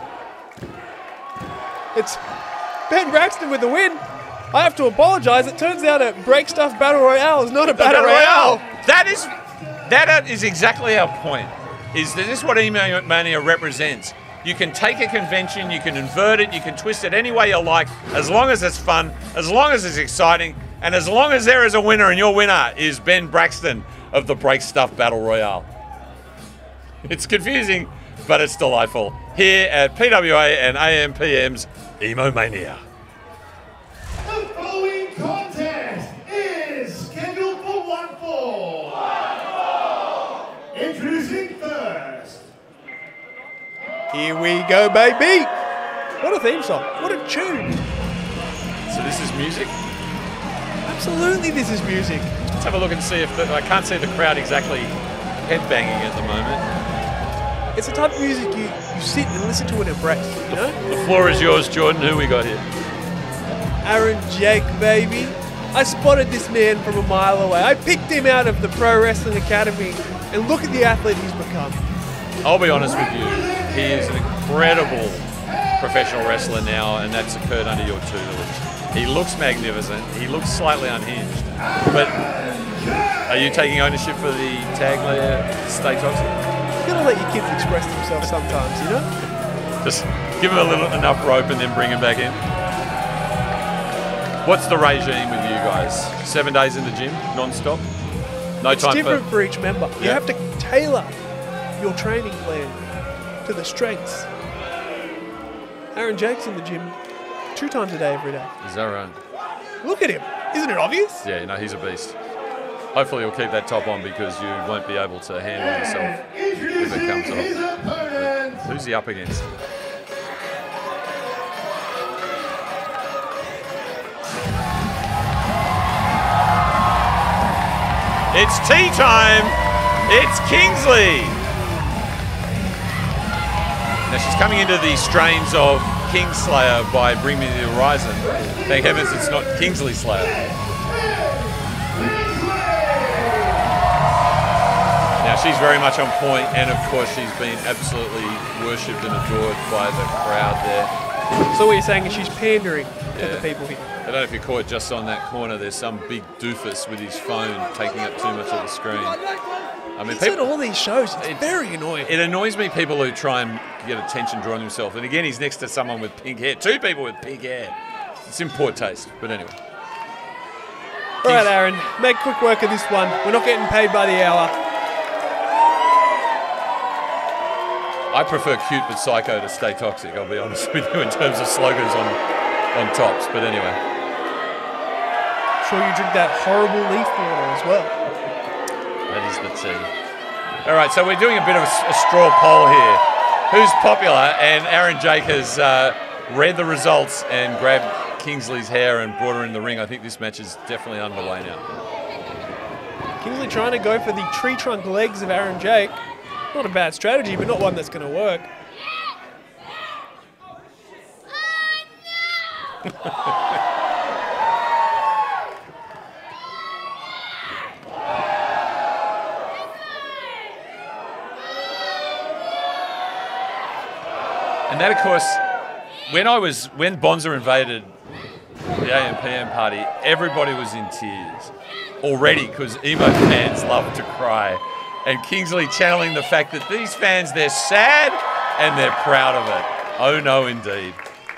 It's Ben Braxton with the win. I have to apologize. It turns out a break stuff battle royale is not a battle, battle royale. royale. That is that is exactly our point. Is that this is what Emo Mania represents? You can take a convention, you can invert it, you can twist it any way you like, as long as it's fun, as long as it's exciting, and as long as there is a winner, and your winner is Ben Braxton of the Break Stuff Battle Royale. It's confusing, but it's delightful. Here at P W A and A M P M's Emo Mania. The following contest is scheduled for one fall. Introducing first. Here we go, baby. What a theme song. What a tune. So this is music? Absolutely, this is music. Let's have a look and see if the, I can't see the crowd exactly headbanging at the moment. It's the type of music you, you sit and listen to in a breath, you know? The floor is yours, Jordan. Who we got here? Aaron Jake, baby. I spotted this man from a mile away. I picked him out of the Pro Wrestling Academy, and look at the athlete he's become. I'll be honest with you. He is an incredible professional wrestler now, and that's occurred under your tutelage. He looks magnificent. He looks slightly unhinged. But are you taking ownership for the tag layer, Stay Toxic? You gotta let your kids express themselves sometimes, you know? Just give him a little enough rope and then bring him back in. What's the regime with you guys? Seven days in the gym, non-stop? No it's time different for... for each member. You Yeah. have to tailor your training plan to the strengths. Aaron Jake's in the gym two times a day every day. Is that right? Look at him. Isn't it obvious? Yeah, no, he's a beast. Hopefully he'll keep that top on because you won't be able to handle yourself if it comes His off. opponent. Who's he up against? It's tea time! It's Kingsley! Now she's coming into the strains of Kingslayer by Bring Me the Horizon. Thank heavens it's not Kingsley Slayer. Now she's very much on point, and of course she's been absolutely worshipped and adored by the crowd there. So what you're saying is she's pandering Yeah. to the people here. I don't know if you caught just on that corner, there's some big doofus with his phone taking up too much of the screen. I mean, It's at people, all these shows. It's It- very annoying. it annoys me people who try and get attention drawn himself. And again, he's next to someone with pink hair. Two people with pink hair. It's in poor taste, but anyway. All right, Aaron, make quick work of this one. We're not getting paid by the hour. I prefer cute but psycho to Stay Toxic, I'll be honest with you, in terms of slogans on, on tops. But anyway. Sure you drink that horrible leaf water as well. That is the tea. All right, so we're doing a bit of a, a straw poll here. Who's popular? And Aaron Jake has uh, read the results and grabbed Kingsley's hair and brought her in the ring. I think this match is definitely underway now. Kingsley trying to go for the tree trunk legs of Aaron Jake. Not a bad strategy, but not one that's going to work. And that, of course, when I was when Bonza invaded the A M P M party, everybody was in tears already because emo fans love to cry. And Kingsley channeling the fact that these fans, they're sad and they're proud of it. Oh no, indeed.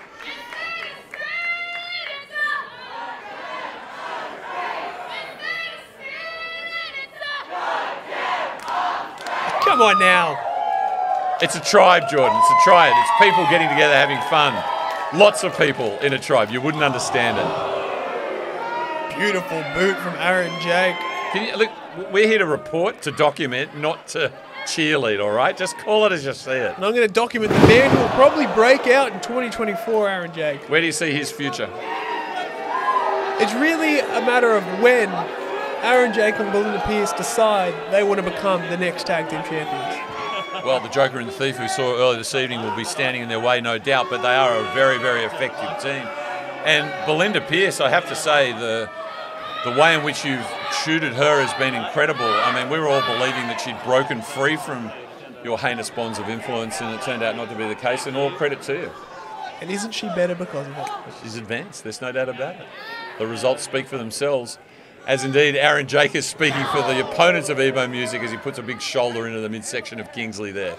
Come on now. It's a tribe, Jordan. It's a tribe. It's people getting together having fun. Lots of people in a tribe. You wouldn't understand it. Beautiful boot from Aaron Jake. Can you, look, we're here to report, to document, not to cheerlead, all right? Just call it as you see it. And I'm going to document the man who will probably break out in twenty twenty-four, Aaron Jake. Where do you see his future? It's really a matter of when Aaron Jake and Belinda Pierce decide they want to become the next tag team champions. Well, the Joker and the Thief, who saw earlier this evening, will be standing in their way, no doubt, but they are a very, very effective team. And Belinda Pearce, I have to say, the the way in which you've shooted her has been incredible. I mean, we were all believing that she'd broken free from your heinous bonds of influence, and it turned out not to be the case, and all credit to you. And isn't she better because of it? She's advanced, there's no doubt about it. The results speak for themselves, as indeed Aaron Jake is speaking for the opponents of Emo Music as he puts a big shoulder into the midsection of Kingsley there.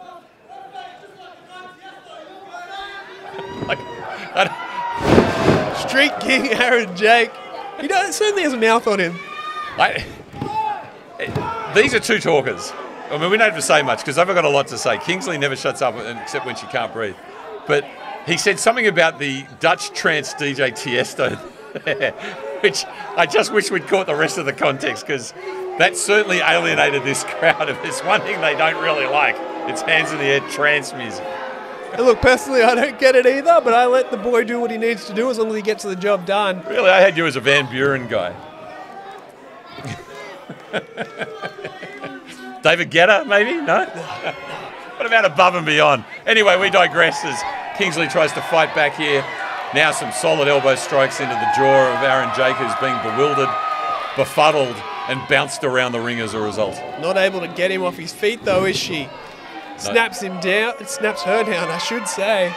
like, Street King Aaron Jake. He does, certainly has a mouth on him. I, these are two talkers. I mean, we don't have to say much because I've got a lot to say. Kingsley never shuts up except when she can't breathe. But he said something about the Dutch trance D J Tiesto there, which I just wish we'd caught the rest of the context, because that certainly alienated this crowd. If there's one thing they don't really like, it's hands in the air trance music. And look, personally, I don't get it either, but I let the boy do what he needs to do as long as he gets the job done. Really, I had you as a Van Buren guy. David Guetta, maybe? No? What about Above and Beyond? Anyway, we digress as Kingsley tries to fight back here. Now some solid elbow strikes into the jaw of Aaron Jake, who's being bewildered, befuddled, and bounced around the ring as a result. Not able to get him off his feet, though, is she? Snaps him down. It snaps her down, I should say.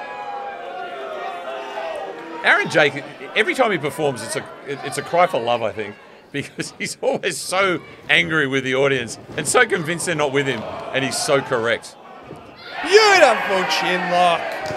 Aaron Jake, every time he performs, it's a it's a cry for love, I think, because he's always so angry with the audience and so convinced they're not with him, and he's so correct. Beautiful chin lock.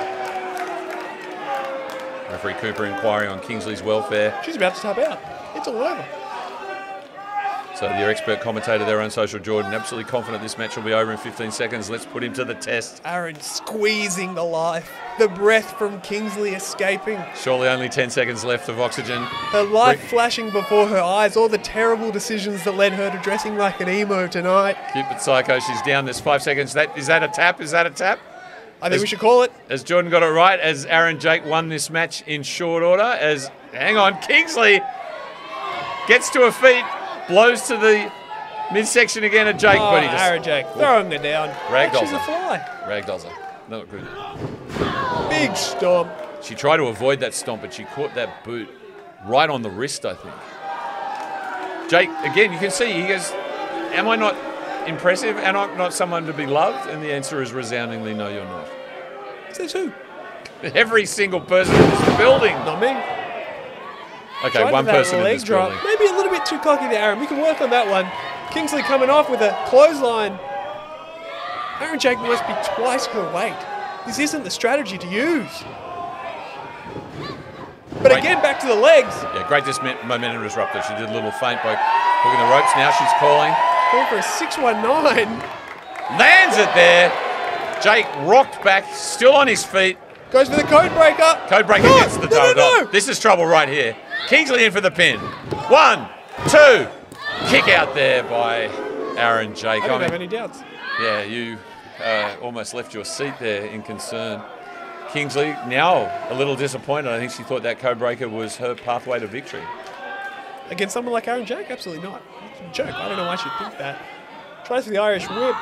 Referee Cooper inquiring on Kingsley's welfare. She's about to tap out. It's all over. So your expert commentator there on social, Jordan, absolutely confident this match will be over in fifteen seconds. Let's put him to the test. Aaron squeezing the life. The breath from Kingsley escaping. Surely only ten seconds left of oxygen. Her life Bring flashing before her eyes. All the terrible decisions that led her to dressing like an emo tonight. Cupid Psycho, she's down. There's five seconds. That is that a tap? Is that a tap? I think as, we should call it. As Jordan got it right, as Aaron Jake won this match in short order. As, hang on, Kingsley gets to her feet, blows to the midsection again of Jake, oh, but he just... Aaron Jake, throwing her down. Ragdolls She's a fly. Ragdolls her. Not good. Big stomp. She tried to avoid that stomp, but she caught that boot right on the wrist, I think. Jake, again, you can see, he goes, am I not impressive? Am I not someone to be loved? And the answer is resoundingly, no, you're not. Says who? Every single person in this building. Not me. Okay, Tried one person in this drop. building. Maybe a little bit too cocky there, Aaron. We can work on that one. Kingsley coming off with a clothesline. Aaron Jake must be twice her weight. This isn't the strategy to use. But Great. Again, back to the legs. Yeah, great dis momentum disruptor. She did a little feint by hooking the ropes. Now she's calling. Calling for a six one nine. Lands it there. Jake rocked back, still on his feet. Goes for the code breaker. Code breaker no, gets the no, no, double. no. This is trouble right here. Kingsley in for the pin. One, two. Kick out there by Aaron Jake. I don't I mean, have any doubts. Yeah, you uh, almost left your seat there in concern. Kingsley now a little disappointed. I think she thought that code breaker was her pathway to victory. Against someone like Aaron Jake? Absolutely not. It's a joke. I don't know why she'd think that. Tries for the Irish whip.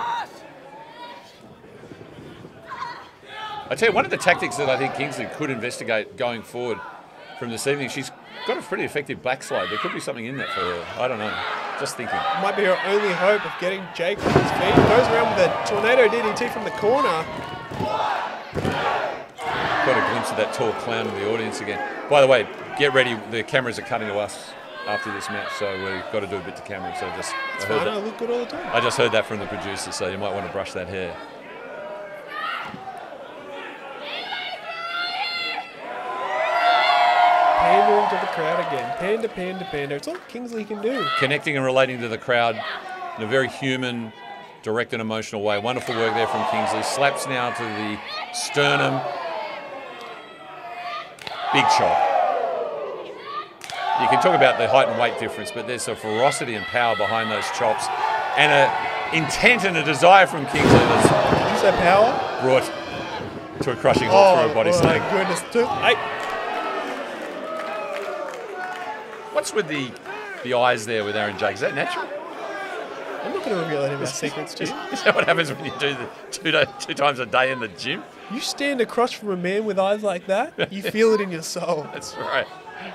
I tell you, one of the tactics that I think Kingsley could investigate going forward from this evening, she's got a pretty effective backslide. There could be something in that for her. I don't know. Just thinking. Might be her only hope of getting Jake on his feet. Goes around with a tornado D D T from the corner. Got a glimpse of that tall clown in the audience again. By the way, get ready. The cameras are cutting to us after this match, so we've got to do a bit to camera. So just It's I, heard fine. I that. look good all the time. I just heard that from the producer, so you might want to brush that hair. Pandering to the crowd again. Panda, panda, panda. It's all Kingsley can do. Connecting and relating to the crowd in a very human, direct and emotional way. Wonderful work there from Kingsley. Slaps now to the sternum. Big chop. You can talk about the height and weight difference, but there's a ferocity and power behind those chops, and a intent and a desire from Kingsley that's Did you say power? brought to a crushing halt Oh, through a body oh slam. my goodness. Two, eight. What's with the the eyes there with Aaron Jake? Is that natural? I'm not going to reveal any of our secrets to you. Is that what happens when you do the two, day, two times a day in the gym? You stand across from a man with eyes like that, you feel it in your soul. That's right.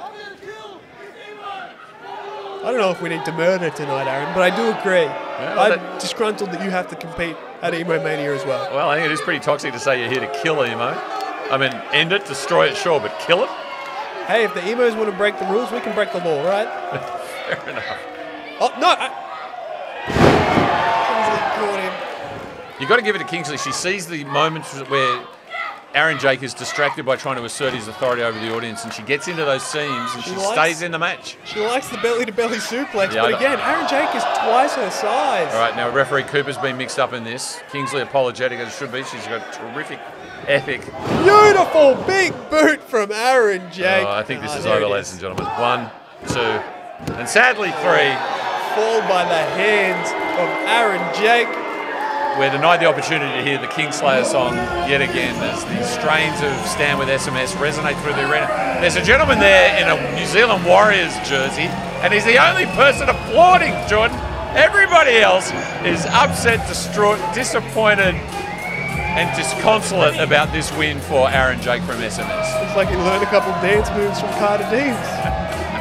I don't know if we need to murder tonight, Aaron, but I do agree. well, I'm that- disgruntled that you have to compete at Emo Mania as well. Well, I think it is pretty toxic to say you're here to kill emo. I mean, end it, destroy it, sure, but kill it? Hey, if the emos want to break the rules, we can break the law, right? Fair enough. Oh, no! I... Kingsley caught him. You've got to give it to Kingsley. She sees the moments where Aaron Jake is distracted by trying to assert his authority over the audience, and she gets into those seams and she, She likes- stays in the match. She likes the belly-to-belly suplex, Yeah, I but don't- again, Aaron Jake is twice her size. All right, now referee Cooper's been mixed up in this. Kingsley apologetic as it should be. She's got terrific, epic. Beautiful big boot from Aaron Jake. Oh, I think this Ah, is there over, it ladies is. and gentlemen. One, two, and sadly three. Fall by the hands of Aaron Jake. We're denied the opportunity to hear the Kingslayer song yet again as the strains of Stand With S M S resonate through the arena. There's a gentleman there in a New Zealand Warriors jersey, and he's the only person applauding, Jordan. Everybody else is upset, distraught, disappointed, and disconsolate about this win for Aaron Jake from S M S. Looks like he learned a couple dance moves from Carter Deans.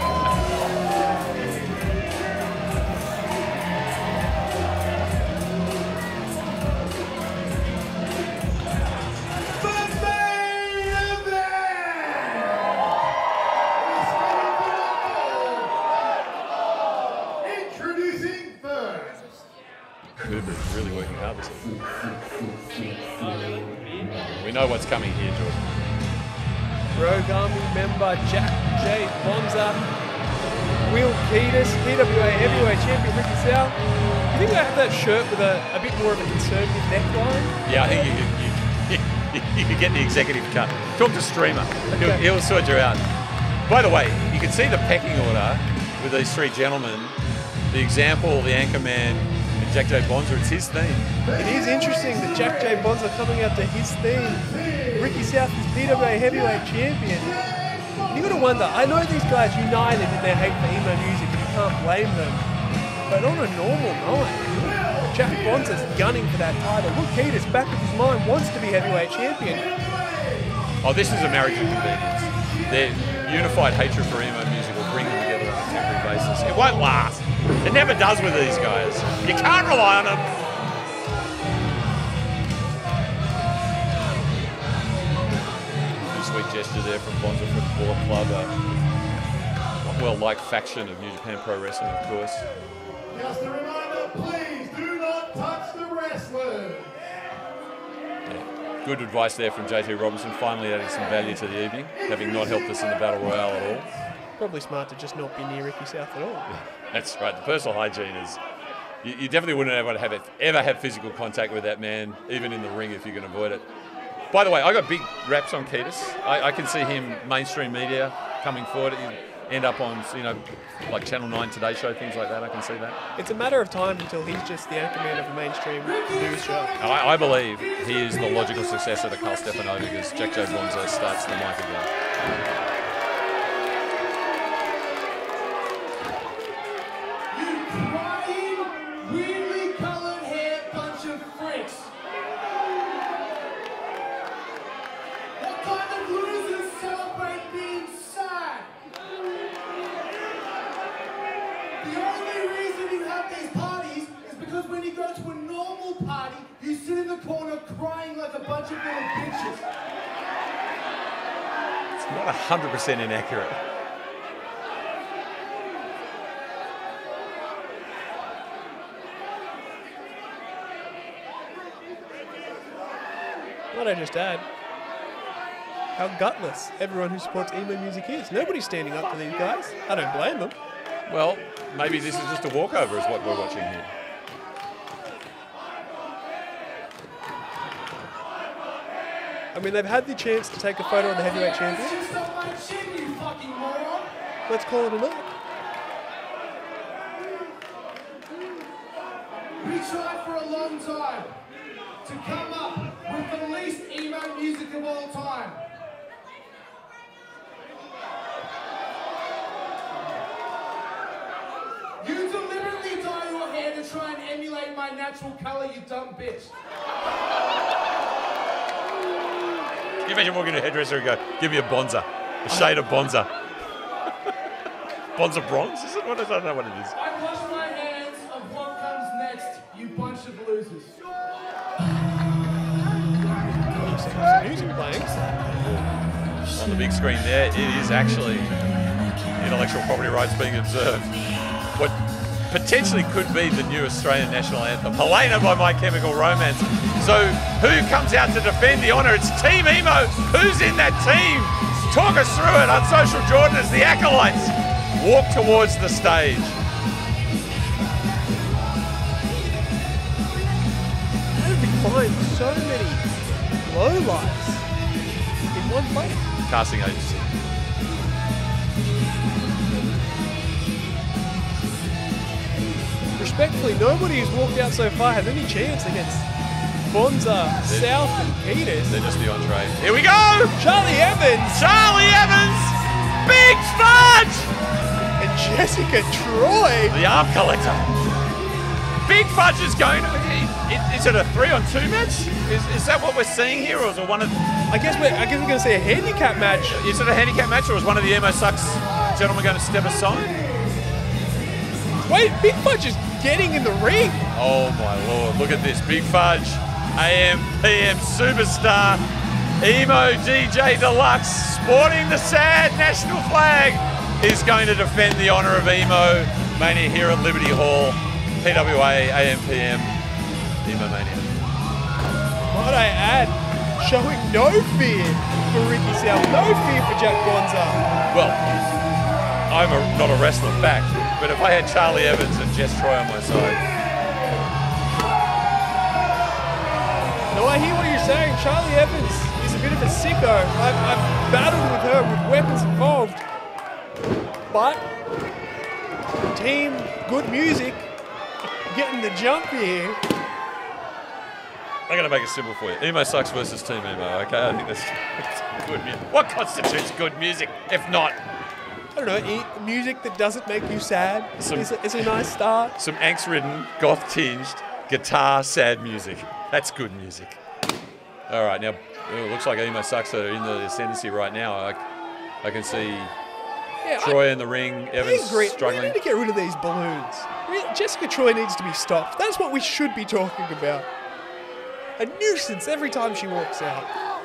Introducing first. Cooper's really working hard this evening. We know what's coming here, Jordan. Rogue Army member Jack J. Bonza, Will Kiedis, P W A heavyweight champion Ricky South. You think I have that shirt with a, a bit more of a conservative neckline? Yeah, I think you could, you, you could get the executive cut. Talk to Streamer. He'll, Okay. he'll sort you out. By the way, you can see the pecking order with these three gentlemen. The example, the Anchorman, and Jack J. Bonza, it's his theme. It is interesting that Jack J. Bonza coming out to his theme. Ricky South is P W A heavyweight champion. And you got to wonder, I know these guys united in their hate for emo music, and you can't blame them. But on a normal night, Jack Bonza's gunning for that title. Will Kiedis, back of his mind, wants to be heavyweight champion. Oh, this is a marriage of convenience. Their unified hatred for emo music will bring them together on a temporary basis. It won't last. It never does with these guys. You can't rely on them. Sweet gesture there from Bonza from the Bullet Club, a well-liked faction of New Japan Pro Wrestling, of course. Just a reminder, please do not touch the wrestlers. Yeah. Good advice there from J T Robinson, finally adding some value to the evening, having not helped us in the Battle Royale at all. Probably smart to just not be near Ricky South at all. That's right, the personal hygiene is, you, you definitely wouldn't ever have, it, ever have physical contact with that man, even in the ring if you can avoid it. By the way, I got big raps on Kiedis. I, I can see him mainstream media coming forward. He'd end up on, you know, like Channel nine Today Show, things like that. I can see that. It's a matter of time until he's just the anchorman of a mainstream news show. I, I believe he is the logical successor to Carl Stefanovic as Jack J. Bonza starts the mic again. You crying, weirdly colored hair bunch of freaks. What kind of losers celebrate being sad? The only reason you have these parties is because when you go to a normal party, you sit in the corner crying like a bunch of little bitches. It's not one hundred percent inaccurate. Might I just add how gutless everyone who supports emo music is. Nobody's standing up to these guys. I don't blame them. Well, maybe this is just a walkover is what we're watching here. I mean, they've had the chance to take a photo of the heavyweight champion. Just on my chin, you fucking moron. Let's call it a night. We tried for a long time to come up with the least emo music of all time. You deliberately dye your hair to try and emulate my natural color, you dumb bitch. Can you imagine walking to a hairdresser and go, give me a Bonza, a shade of Bonza. Bonza bronze, is it? What is, I don't know what it is. I wash my hands of what comes next, you bunch of losers. Some music playing. On the big screen there, it is actually intellectual property rights being observed. What potentially could be the new Australian national anthem, Helena by My Chemical Romance. So who comes out to defend the honour? It's Team Emo. Who's in that team? Talk us through it on Social Jordan as the acolytes walk towards the stage. How did we find so many lowlights in one place? Casting agency. Respectfully, nobody who's walked out so far has any chance against Bonza, South, and Kiedis. They're just the entree. Here we go! Charlie Evans Charlie Evans! Big Fudge! and Jessica Troy. The arm collector. Big Fudge is going to... Is it a three on two match? Is, is that what we're seeing here, or is it one of... I guess we're I guess we're going to see a handicap match. Is it a handicap match, or is one of the Emo Sucks gentlemen going to step aside? Wait, Big Fudge is getting in the ring. Oh my lord, look at this. Big Fudge, A M P M superstar, Emo D J Deluxe, sporting the sad national flag, is going to defend the honour of Emo Mania here at Liberty Hall. P W A, A M P M, Emo Mania. Might I add, showing no fear for Ricky South, no fear for Jack Bonza. Well, I'm a, not a wrestler back, but if I had Charlie Evans and Jess Troy on my side. No, I hear what you're saying. Charlie Evans is a bit of a sicko. I've, I've battled with her with weapons involved. But, team, good music, getting the jump here. I'm going to make it simple for you. Emo Sucks versus Team Emo, okay? I think that's, that's good music. What constitutes good music, if not? I don't know, e- music that doesn't make you sad Some- is a, is a nice start. Some angst-ridden, goth-tinged, guitar, sad music. That's good music. All right, now, it looks like Emo Sucks are in the ascendancy right now. I, I can see Yeah, Troy I, in the ring, I Evans agree. We struggling. need to get rid of these balloons. Re- Jessica Troy needs to be stopped. That's what we should be talking about. A nuisance every time she walks out.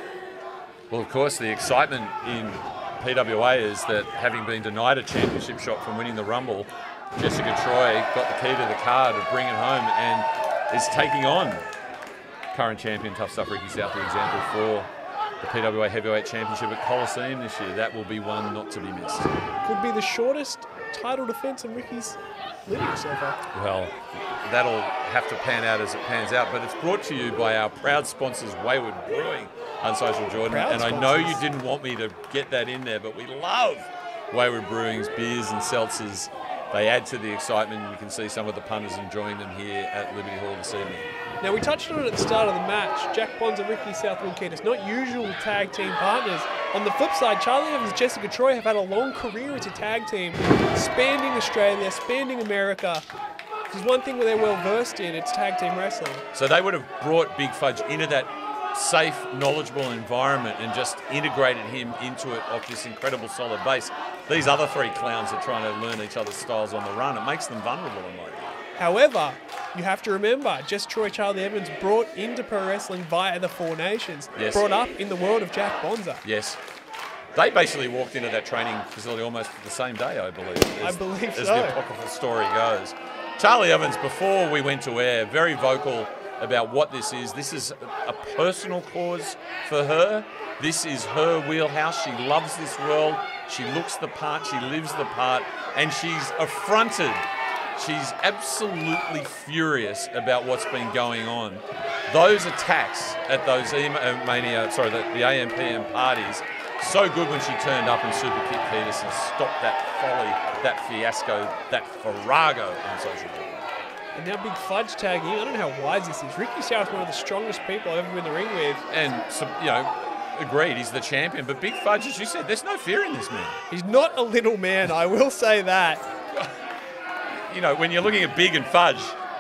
Well, of course, the excitement in P W A is that having been denied a championship shot from winning the Rumble, Jessica Troy got the key to the car to bring it home and is taking on current champion Tough Stuff Ricky South, for example, for the P W A Heavyweight Championship at Coliseum this year. That will be one not to be missed. Could be the shortest title defense in Ricky's lineage so far. Well, that'll have to pan out as it pans out, but it's brought to you by our proud sponsors, Wayward Brewing on Social Jordan. Proud and I know you sponsors. didn't want me to get that in there, but we love Wayward Brewing's beers and seltzers. They add to the excitement. You can see some of the punters enjoying them here at Liberty Hall this evening. Now, we touched on it at the start of the match. Jack Bonza, Ricky South Will Kiedis, not usual tag team partners. On the flip side, Charlie Evans and Jessica Troy have had a long career as a tag team, spanning Australia, spanning America. There's one thing where they're well versed in, it's tag team wrestling. So they would have brought Big Fudge into that safe, knowledgeable environment and just integrated him into it off this incredible solid base. These other three clowns are trying to learn each other's styles on the run. It makes them vulnerable in my view. However, you have to remember, just Troy Charlie Evans brought into pro wrestling via the Four Nations, Yes. brought up in the world of Jack Bonza. Yes. They basically walked into that training facility almost the same day, I believe. As, I believe as so. the apocryphal story goes. Charlie Evans, before we went to air, very vocal about what this is. This is a personal cause for her. This is her wheelhouse. She loves this world. She looks the part. She lives the part. And she's affronted. She's absolutely furious about what's been going on. Those attacks at those Emo Mania, sorry, the, the A M P M parties, so good when she turned up and super kicked Kiedis and stopped that folly, that fiasco, that farrago on social media. And now Big Fudge tagging in. I don't know how wise this is. Ricky South's one of the strongest people I've ever been in the ring with. And, some, you know, agreed, he's the champion. But Big Fudge, as you said, there's no fear in this man. He's not a little man, I will say that. You know, when you're looking at Big and Fudge,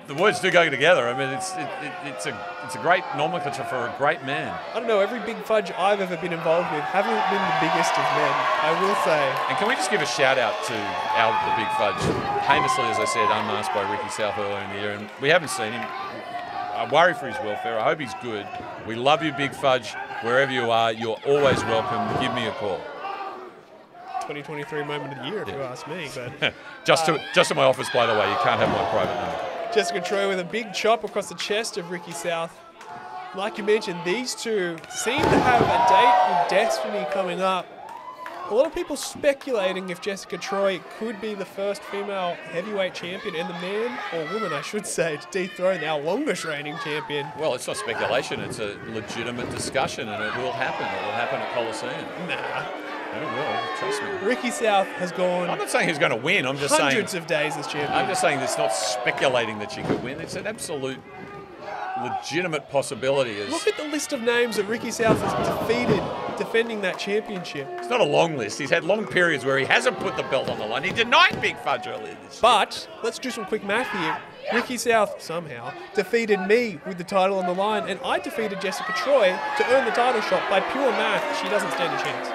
the words do go together. I mean, it's it, it, it's a it's a great nomenclature for a great man. I don't know, every big fudge I've ever been involved with haven't been the biggest of men, I will say. And can we just give a shout out to Al the Big Fudge, famously, as I said, unmasked by Ricky South earlier in the year, and we haven't seen him. I worry for his welfare. I hope he's good. We love you, Big Fudge. Wherever you are, you're always welcome. Give me a call. twenty twenty-three moment of the year, if Yeah. you ask me. But just to just to my office, by the way. You can't have my private number. Jessica Troy with a big chop across the chest of Ricky South. Like you mentioned, these two seem to have a date with destiny coming up. A lot of people speculating if Jessica Troy could be the first female heavyweight champion and the man, or woman I should say, to dethrone our longest reigning champion. Well, it's not speculation. It's a legitimate discussion, and it will happen. It will happen at Coliseum. Nah. It will. Trust me. Ricky South has gone I'm not saying he's going to win. I'm just hundreds saying. of days as champion. I'm just saying it's not speculating that she could win. It's an absolute legitimate possibility. Is Look at the list of names that Ricky South has defeated defending that championship. It's not a long list. He's had long periods where he hasn't put the belt on the line. He denied Big Fudge earlier this year. But let's do some quick math here. Ricky South somehow defeated me with the title on the line, and I defeated Jessica Troy to earn the title shot. By pure math, she doesn't stand a chance.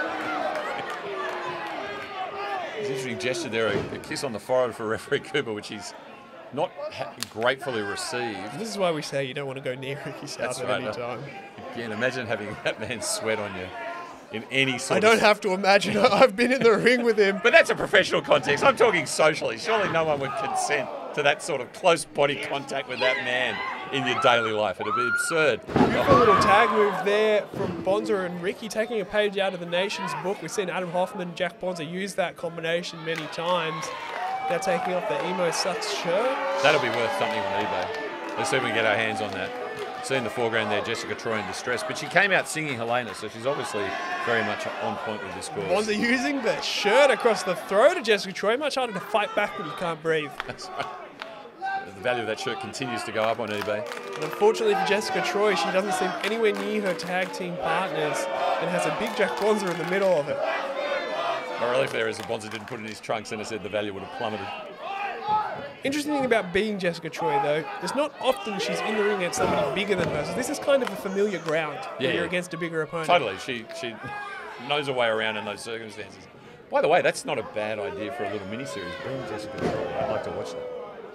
There's an interesting gesture there, a, a kiss on the forehead for referee Cooper, which he's not ha- gratefully received. This is why we say you don't want to go near Ricky South That's at right. any time. Again, imagine having that man's sweat on you in any sort I of... don't have to imagine. I've been in the ring with him. But that's a professional context. I'm talking socially. Surely no one would consent to that sort of close body contact with that man in your daily life. It'd be absurd. Beautiful little tag move there from Bonza and Ricky, taking a page out of the Nation's book. We've seen Adam Hoffman and Jack Bonza use that combination many times. Now taking off the Emo Sucks shirt. That'll be worth something on eBay. Let's see if we can get our hands on that. See in the foreground there, Jessica Troy in distress, but she came out singing Helena, so she's obviously very much on point with this cause. Bonza using the shirt across the throat of Jessica Troy. Much harder to fight back when you can't breathe. That's right. The value of that shirt continues to go up on eBay. And unfortunately for Jessica Troy, she doesn't seem anywhere near her tag team partners and has a big Jack Bonza in the middle of it. My relief there is that Bonza didn't put it in his trunks, and I said the value would have plummeted. Interesting thing about being Jessica Troy, though, it's not often she's in the ring against somebody bigger than her. So this is kind of a familiar ground Yeah, when you're yeah. against a bigger opponent. Totally. She she knows her way around in those circumstances. By the way, that's not a bad idea for a little mini-series. Being Jessica Troy, I'd like to watch that.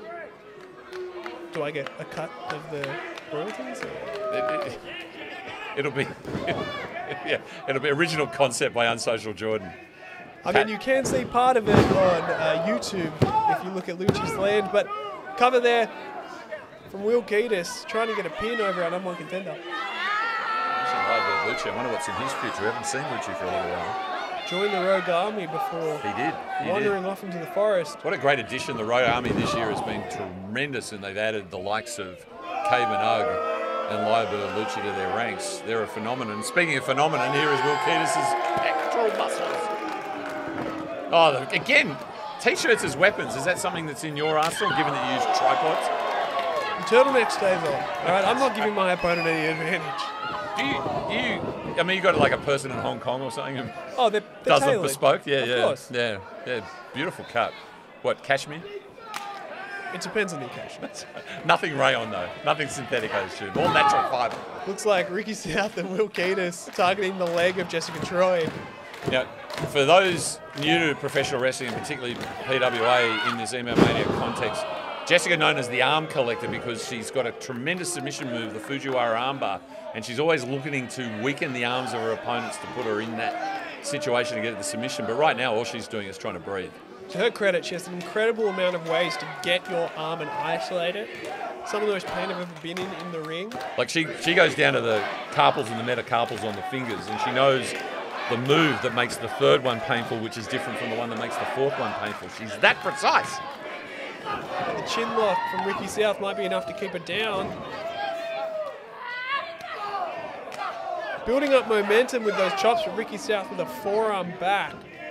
Do I get a cut of the royalties? Or? It, it, it'll be yeah, it'll be original concept by Unsocial Jordan. I mean, you can see part of it on uh, YouTube if you look at Lucci's Land, but cover there from Will Kiedis trying to get a pin over our number one contender. Lucci. I wonder what's in his future. We haven't seen Lucci for a little while. Joined the Rogue Army before He did. He wandering did. off into the forest. What a great addition. The Rogue Army this year has been tremendous, and they've added the likes of Cave and Ugg and Lyra Lucci to their ranks. They're a phenomenon. Speaking of phenomenon, here is Will Kiedis' pectoral muscles. Oh, the- again, T-shirts as weapons. Is that something that's in your arsenal, given that you use tripods? The turtleneck stays on. All right, I'm not giving my opponent any advantage. Do you, you, I mean, you got like a person in Hong Kong or something who Oh, they're, they're does them tailored. bespoke? Yeah, Of yeah, course. yeah, yeah. Beautiful cut. What, cashmere? It depends on the occasion. Nothing rayon though. Nothing synthetic, I assume. All natural fibre. Looks like Ricky South and Will Kiedis targeting the leg of Jessica Troy. Now, for those new to professional wrestling, and particularly P W A in this Emo Mania context, Jessica known as the arm collector because she's got a tremendous submission move, the Fujiwara armbar, and she's always looking to weaken the arms of her opponents to put her in that situation to get the submission. But right now, all she's doing is trying to breathe. To her credit, she has an incredible amount of ways to get your arm and isolate it. Some of the most pain I've ever been in in the ring. Like she, she goes down to the carpals and the metacarpals on the fingers, and she knows the move that makes the third one painful, which is different from the one that makes the fourth one painful. She's that precise. And the chin lock from Ricky South might be enough to keep her down. Building up momentum with those chops from Ricky South with a forearm back.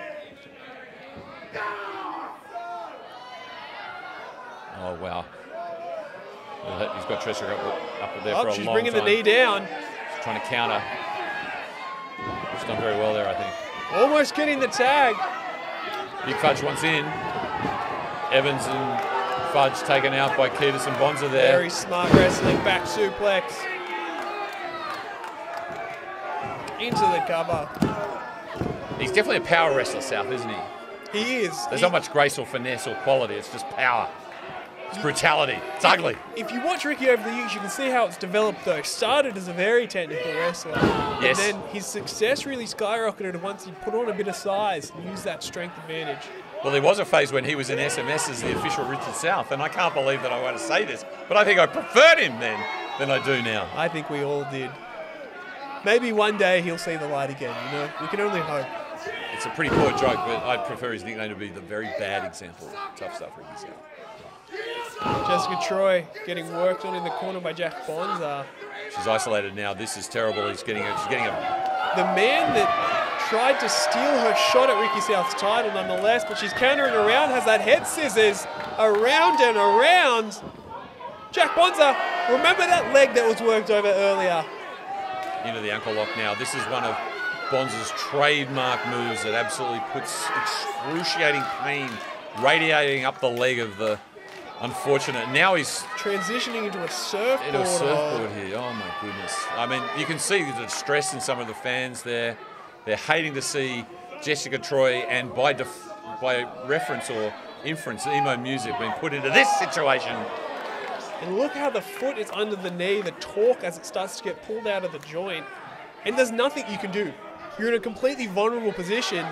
Oh, wow. Well, he's got Trisha up, up there Oh, for a she's long bringing time. the knee down. She's trying to counter. She's done very well there, I think. Almost getting the tag. Big Fudge wants in. Evans and Fudge taken out by Kiedis and Bonza there. Very smart wrestling, back suplex. Into the cover. He's definitely a power wrestler, South, isn't he? He is. There's he, not much grace or finesse or quality. It's just power. It's brutality. It's ugly. If you watch Ricky over the years, you can see how it's developed though. Started as a very technical wrestler. Yes. And then his success really skyrocketed once he put on a bit of size and used that strength advantage. Well, there was a phase when he was in S M S as the official Richard South, and I can't believe that I want to say this, but I think I preferred him then than I do now. I think we all did. Maybe one day he'll see the light again, you know? We can only hope. It's a pretty poor joke, but I'd prefer his nickname to be the very bad example. Tough stuff, Ricky South. Jessica Troy getting worked on in the corner by Jack Bonza. She's isolated now. This is terrible. He's getting a, she's getting a... The man that tried to steal her shot at Ricky South's title nonetheless, but she's countering around, has that head scissors around and around. Jack Bonza, remember that leg that was worked over earlier? Into the ankle lock now. This is one of Bonza's trademark moves that absolutely puts excruciating pain radiating up the leg of the unfortunate. Now he's transitioning into a surfboard. Into a surfboard here. Oh my goodness. I mean, you can see the distress in some of the fans there. They're hating to see Jessica Troy and by def by reference or inference, emo music being put into this situation. And look how the foot is under the knee, the torque as it starts to get pulled out of the joint. And there's nothing you can do. You're in a completely vulnerable position.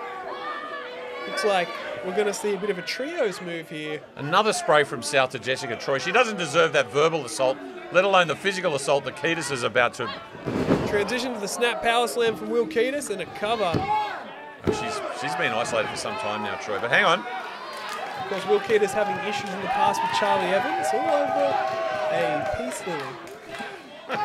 Looks like we're going to see a bit of a trios move here. Another spray from South to Jessica Troy. She doesn't deserve that verbal assault, let alone the physical assault that Kiedis is about to... Transition to the snap power slam from Will Kiedis and a cover. Oh, she's, she's been isolated for some time now, Troy, but hang on. Of course, Will Kiedis having issues in the past with Charlie Evans, all over a peace lily.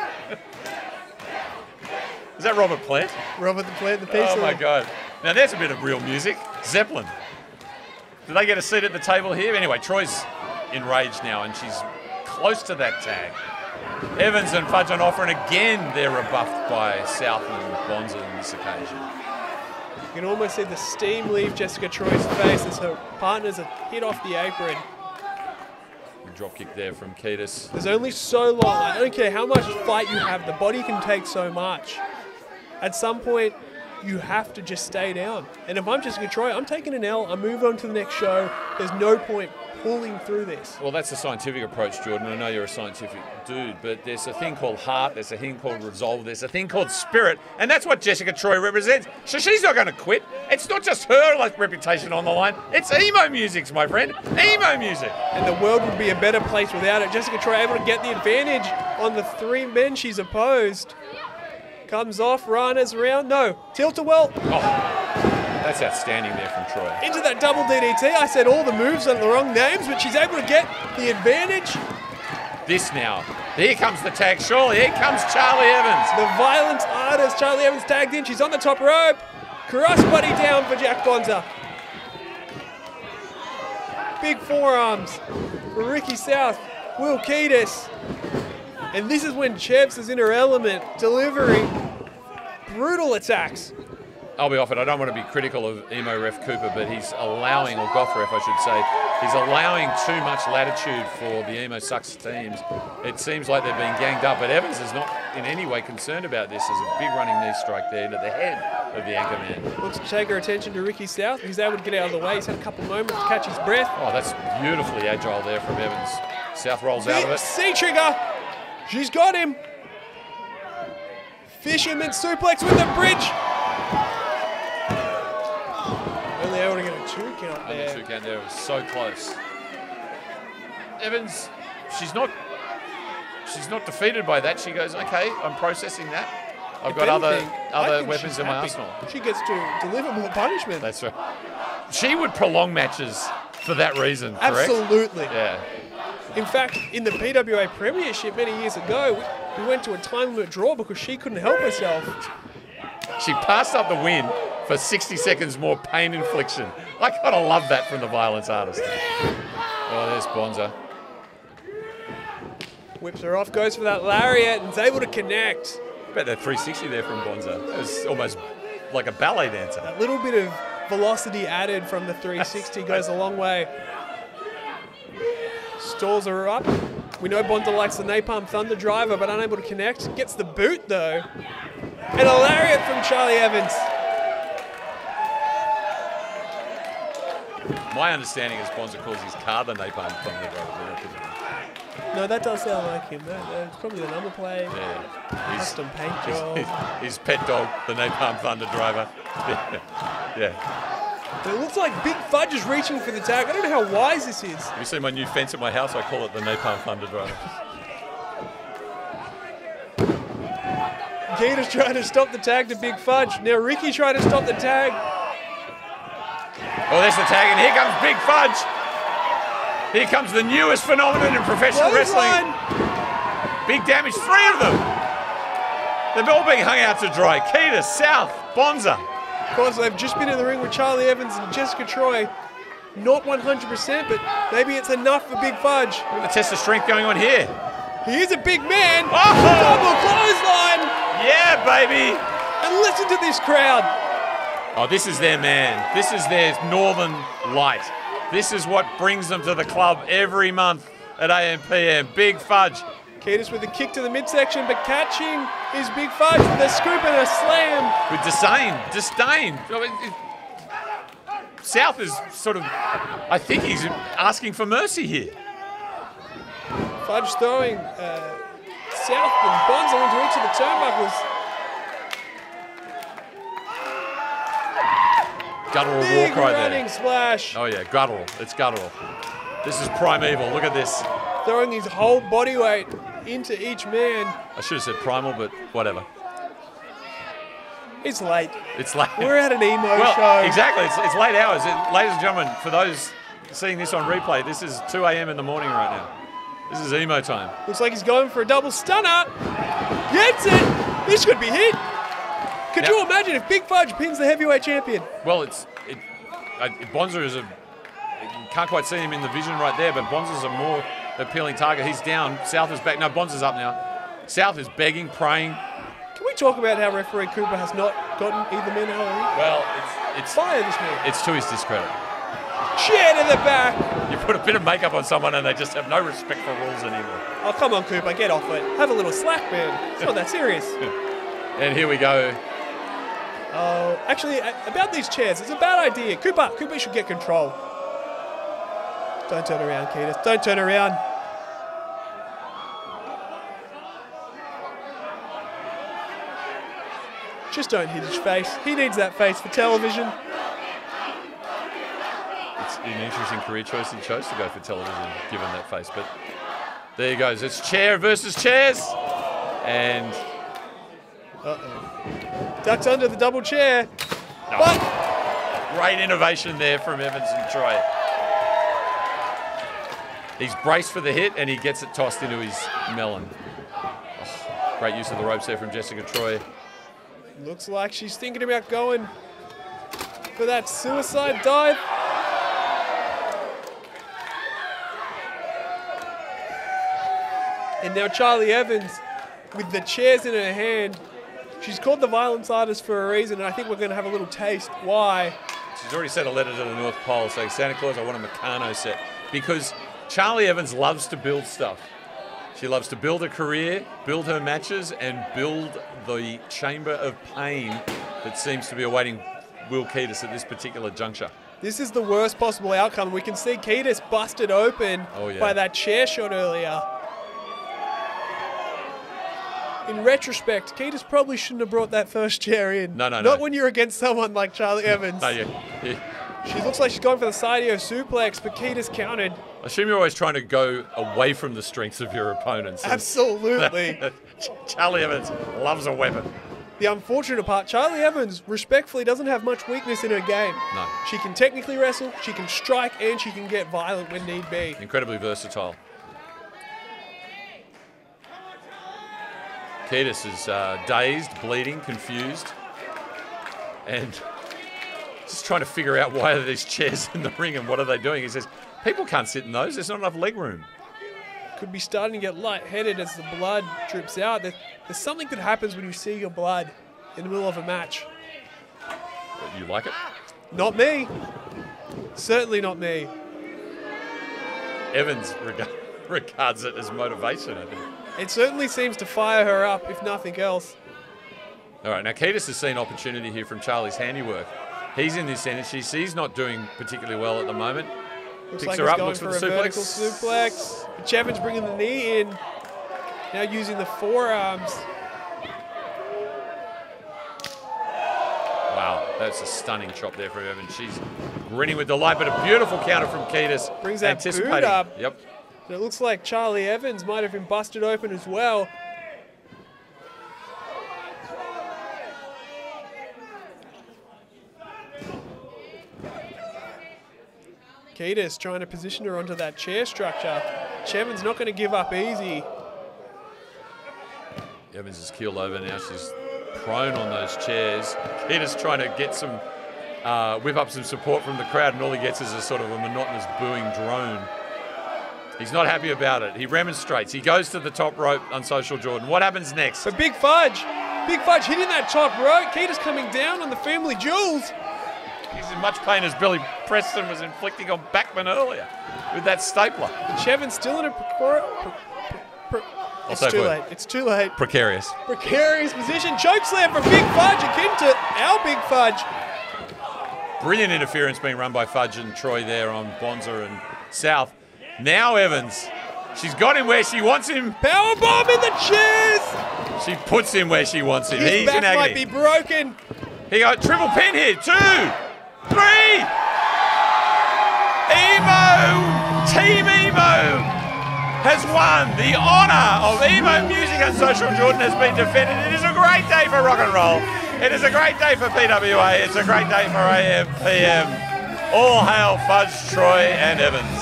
Is that Robert Plant? Robert the Plant, the peace Oh lily. my God. Now there's a bit of real music. Zeppelin. Do they get a seat at the table here? Anyway, Troy's enraged now and she's close to that tag. Evans and Fudge on offer, and again they're rebuffed by South and Bonza on this occasion. You can almost see the steam leave Jessica Troy's face as her partners are hit off the apron. Drop kick there from Kiedis. There's only so long. I don't care how much fight you have, the body can take so much. At some point, you have to just stay down. And if I'm Jessica Troy, I'm taking an L, I move on to the next show. There's no point pulling through this. Well, that's the scientific approach, Jordan. I know you're a scientific dude, but there's a thing called heart, there's a thing called resolve, there's a thing called spirit, and that's what Jessica Troy represents. So she's not going to quit. It's not just her like, reputation on the line. It's emo music, my friend. Emo music. And the world would be a better place without it. Jessica Troy able to get the advantage on the three men she's opposed. Comes off, runners around. No, tilt-a-well. Oh. That's outstanding there from Troy. Into that double D D T. I said all the moves on the wrong names, but she's able to get the advantage. This now. Here comes the tag, surely. Here comes Charlie Evans. The violent artist, Charlie Evans tagged in. She's on the top rope. Crossbody down for Jack Bonza. Big forearms for Ricky South. Will Kiedis. And this is when Chevs is in her element, delivering brutal attacks. I'll be off it. I don't want to be critical of Emo Ref Cooper, but he's allowing, or Goth Ref I should say, he's allowing too much latitude for the Emo Sucks teams. It seems like they're being ganged up, but Evans is not in any way concerned about this. There's a big running knee strike there into the head of the anchor man. Looks to take her attention to Ricky South. He's able to get out of the way. He's had a couple of moments to catch his breath. Oh, that's beautifully agile there from Evans. South rolls out of it. C-trigger. She's got him. Fisherman suplex with the bridge. Only able to get a two count Only there. two count there. It was so close. Evans, she's not she's not defeated by that. She goes, okay, I'm processing that. I've If got anything, other I other think weapons she's in my happy. arsenal. She gets to deliver more punishment. That's right. She would prolong matches for that reason, correct? Absolutely. Yeah. In fact, in the P W A Premiership many years ago, we, we went to a time limit draw because she couldn't help herself. She passed up the win for sixty seconds more pain infliction. I kind of love that from the violence artist. Oh, there's Bonza. Whips her off, goes for that lariat, and is able to connect. Bet that three sixty there from Bonza. It was almost like a ballet dancer. A little bit of velocity added from the three sixty goes a long way. Stalls are up. We know Bonza likes the Napalm Thunder driver, but unable to connect. Gets the boot, though. And a lariat from Charlie Evans. My understanding is Bonza calls his car the Napalm Thunder driver. No, that does sound like him. That, uh, it's probably the number plate. Yeah. His, Custom paint his, job. his, his pet dog, the Napalm Thunder driver. Yeah. But it looks like Big Fudge is reaching for the tag. I don't know how wise this is. Have you seen my new fence at my house? I call it the Napalm Thunder driver. Kiedis trying to stop the tag to Big Fudge. Now Ricky trying to stop the tag. Oh, there's the tag, and here comes Big Fudge. Here comes the newest phenomenon in professional Close wrestling. line. Big damage, three of them. They've all been hung out to dry. Kiedis, South, Bonza. Of course, they've just been in the ring with Charlie Evans and Jessica Troy. Not one hundred percent, but maybe it's enough for Big Fudge. Look at the test of strength going on here. He is a big man. Oh! Double clothesline. Yeah, baby. And listen to this crowd. Oh, this is their man. This is their Northern Light. This is what brings them to the club every month at A M P M. Big Fudge. Kiedis with a kick to the midsection, but catching is Big Fudge with a scoop and a slam. With disdain. Disdain. I mean, it, South is sort of, I think he's asking for mercy here. Fudge throwing uh, South and Bonza into each of the turnbuckles. Guttural Big walk right running there. splash. Oh yeah, guttural. It's guttural. This is primeval. Look at this. Throwing his whole body weight into each man. I should have said primal, but whatever. It's late. It's late. We're at an emo well, show. exactly. It's, it's late hours. It, ladies and gentlemen, for those seeing this on replay, this is two A M in the morning right now. This is emo time. Looks like he's going for a double stunner. Gets it. This could be hit. Could Now, you imagine if Big Fudge pins the heavyweight champion? Well, it's it, uh, Bonza is a. You can't quite see him in the vision right there, but Bonza's a more appealing target. He's down. South is back. No, Bonza's up now. South is begging, praying. Can we talk about how referee Cooper has not gotten either man out of the ring? Well, it's it's Fire this man. it's to his discredit. Chair to the back. You put a bit of makeup on someone and they just have no respect for rules anymore. Oh, come on, Cooper. Get off it. Have a little slack, man. It's not that serious. And here we go. Oh, actually, about these chairs, it's a bad idea. Cooper, Cooper should get control. Don't turn around, Kiedis. Don't turn around. Just don't hit his face. He needs that face for television. It's an interesting career choice. He chose to go for television, given that face. But there he goes. It's chair versus chairs. And Uh-oh. Ducks under the double chair. no. But Great innovation there from Evans and Troy. He's braced for the hit and he gets it tossed into his melon. Oh, great use of the ropes there from Jessica Troy. looks like she's thinking about going for that suicide dive. And now Charlie Evans with the chairs in her hand. She's called the violence artist for a reason, and I think we're going to have a little taste. Why? She's already sent a letter to the North Pole saying, Santa Claus, I want a Meccano set. Because Charlie Evans loves to build stuff. She loves to build a career, build her matches, and build the chamber of pain that seems to be awaiting Will Kiedis at this particular juncture. This is the worst possible outcome. We can see Kiedis busted open Oh, yeah. by that chair shot earlier. In retrospect, Kiedis probably shouldn't have brought that first chair in. No, no, Not no. when you're against someone like Charlie Evans. No, yeah, yeah. She looks like she's going for the Sidio suplex, but Kiedis countered. I assume you're always trying to go away from the strengths of your opponents. Absolutely. Charlie Evans loves a weapon. The unfortunate part, Charlie Evans respectfully doesn't have much weakness in her game. No. She can technically wrestle, she can strike, and she can get violent when need be. Incredibly versatile. Kiedis is uh, dazed, bleeding, confused, and just trying to figure out why are these chairs in the ring and what are they doing. He says, people can't sit in those. There's not enough leg room. Could be starting to get lightheaded as the blood drips out. There- There's something that happens when you see your blood in the middle of a match. You like it? Not me. Certainly not me. Evans reg regards it as motivation, I think. It certainly seems to fire her up, if nothing else. All right, now Kiedis has seen opportunity here from Charlie's handiwork. He's in this energy. She's not doing particularly well at the moment. Looks Picks like her he's up, going looks for for a the suplex. vertical suplex. But Chevin's bringing the knee in. Now using the forearms. Wow, that's a stunning chop there from Evans. She's grinning with delight, but a beautiful counter from Kiedis. Brings that anticipating. boot up. Yep. And it looks like Charlie Evans might have been busted open as well. Kiedis trying to position her onto that chair structure. Chevin's not going to give up easy. Evans is keeled over now. She's prone on those chairs. Kiedis trying to get some, uh, whip up some support from the crowd, and all he gets is a sort of a monotonous booing drone. He's not happy about it. He remonstrates. He goes to the top rope on Social Jordan. What happens next? But Big Fudge, Big Fudge hitting that top rope. Kiedis coming down on the family jewels. He's in much pain as Billy Preston was inflicting on Backman earlier with that stapler. And Chevin's still in a precor pre pre It's too late. It's too late. Precarious. Precarious position. Chokeslam for Big Fudge, akin to our Big Fudge. Brilliant interference being run by Fudge and Troy there on Bonza and South. Now Evans. She's got him where she wants him. Powerbomb in the chairs. She puts him where she wants him. His He's back in agony. might be broken. He got triple pin here. Two, three. Emo, Team Emo has won. The honour of Emo Music on Social Jordan has been defended. It is a great day for rock and roll. It is a great day for P W A. It's a great day for A M P M. All hail Fudge, Troy and Evans.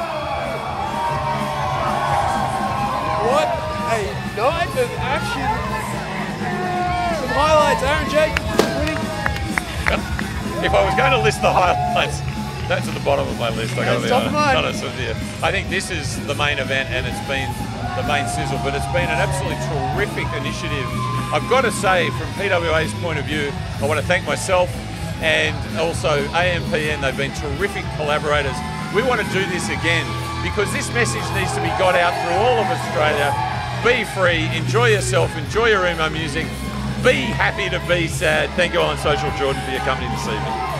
What a night of action. Some highlights. Aaron Jake winning. If I was going to list the highlights, that's at the bottom of my list. I got to be top of mine. honest with you. I think this is the main event, and it's been the main sizzle, but it's been an absolutely terrific initiative. I've got to say, from P W A's point of view, I want to thank myself and also A M P N. They've been terrific collaborators. We want to do this again because this message needs to be got out through all of Australia. Be free, enjoy yourself, enjoy your emo music. Be happy to be sad. Thank you all on Social Jordan for your company this evening.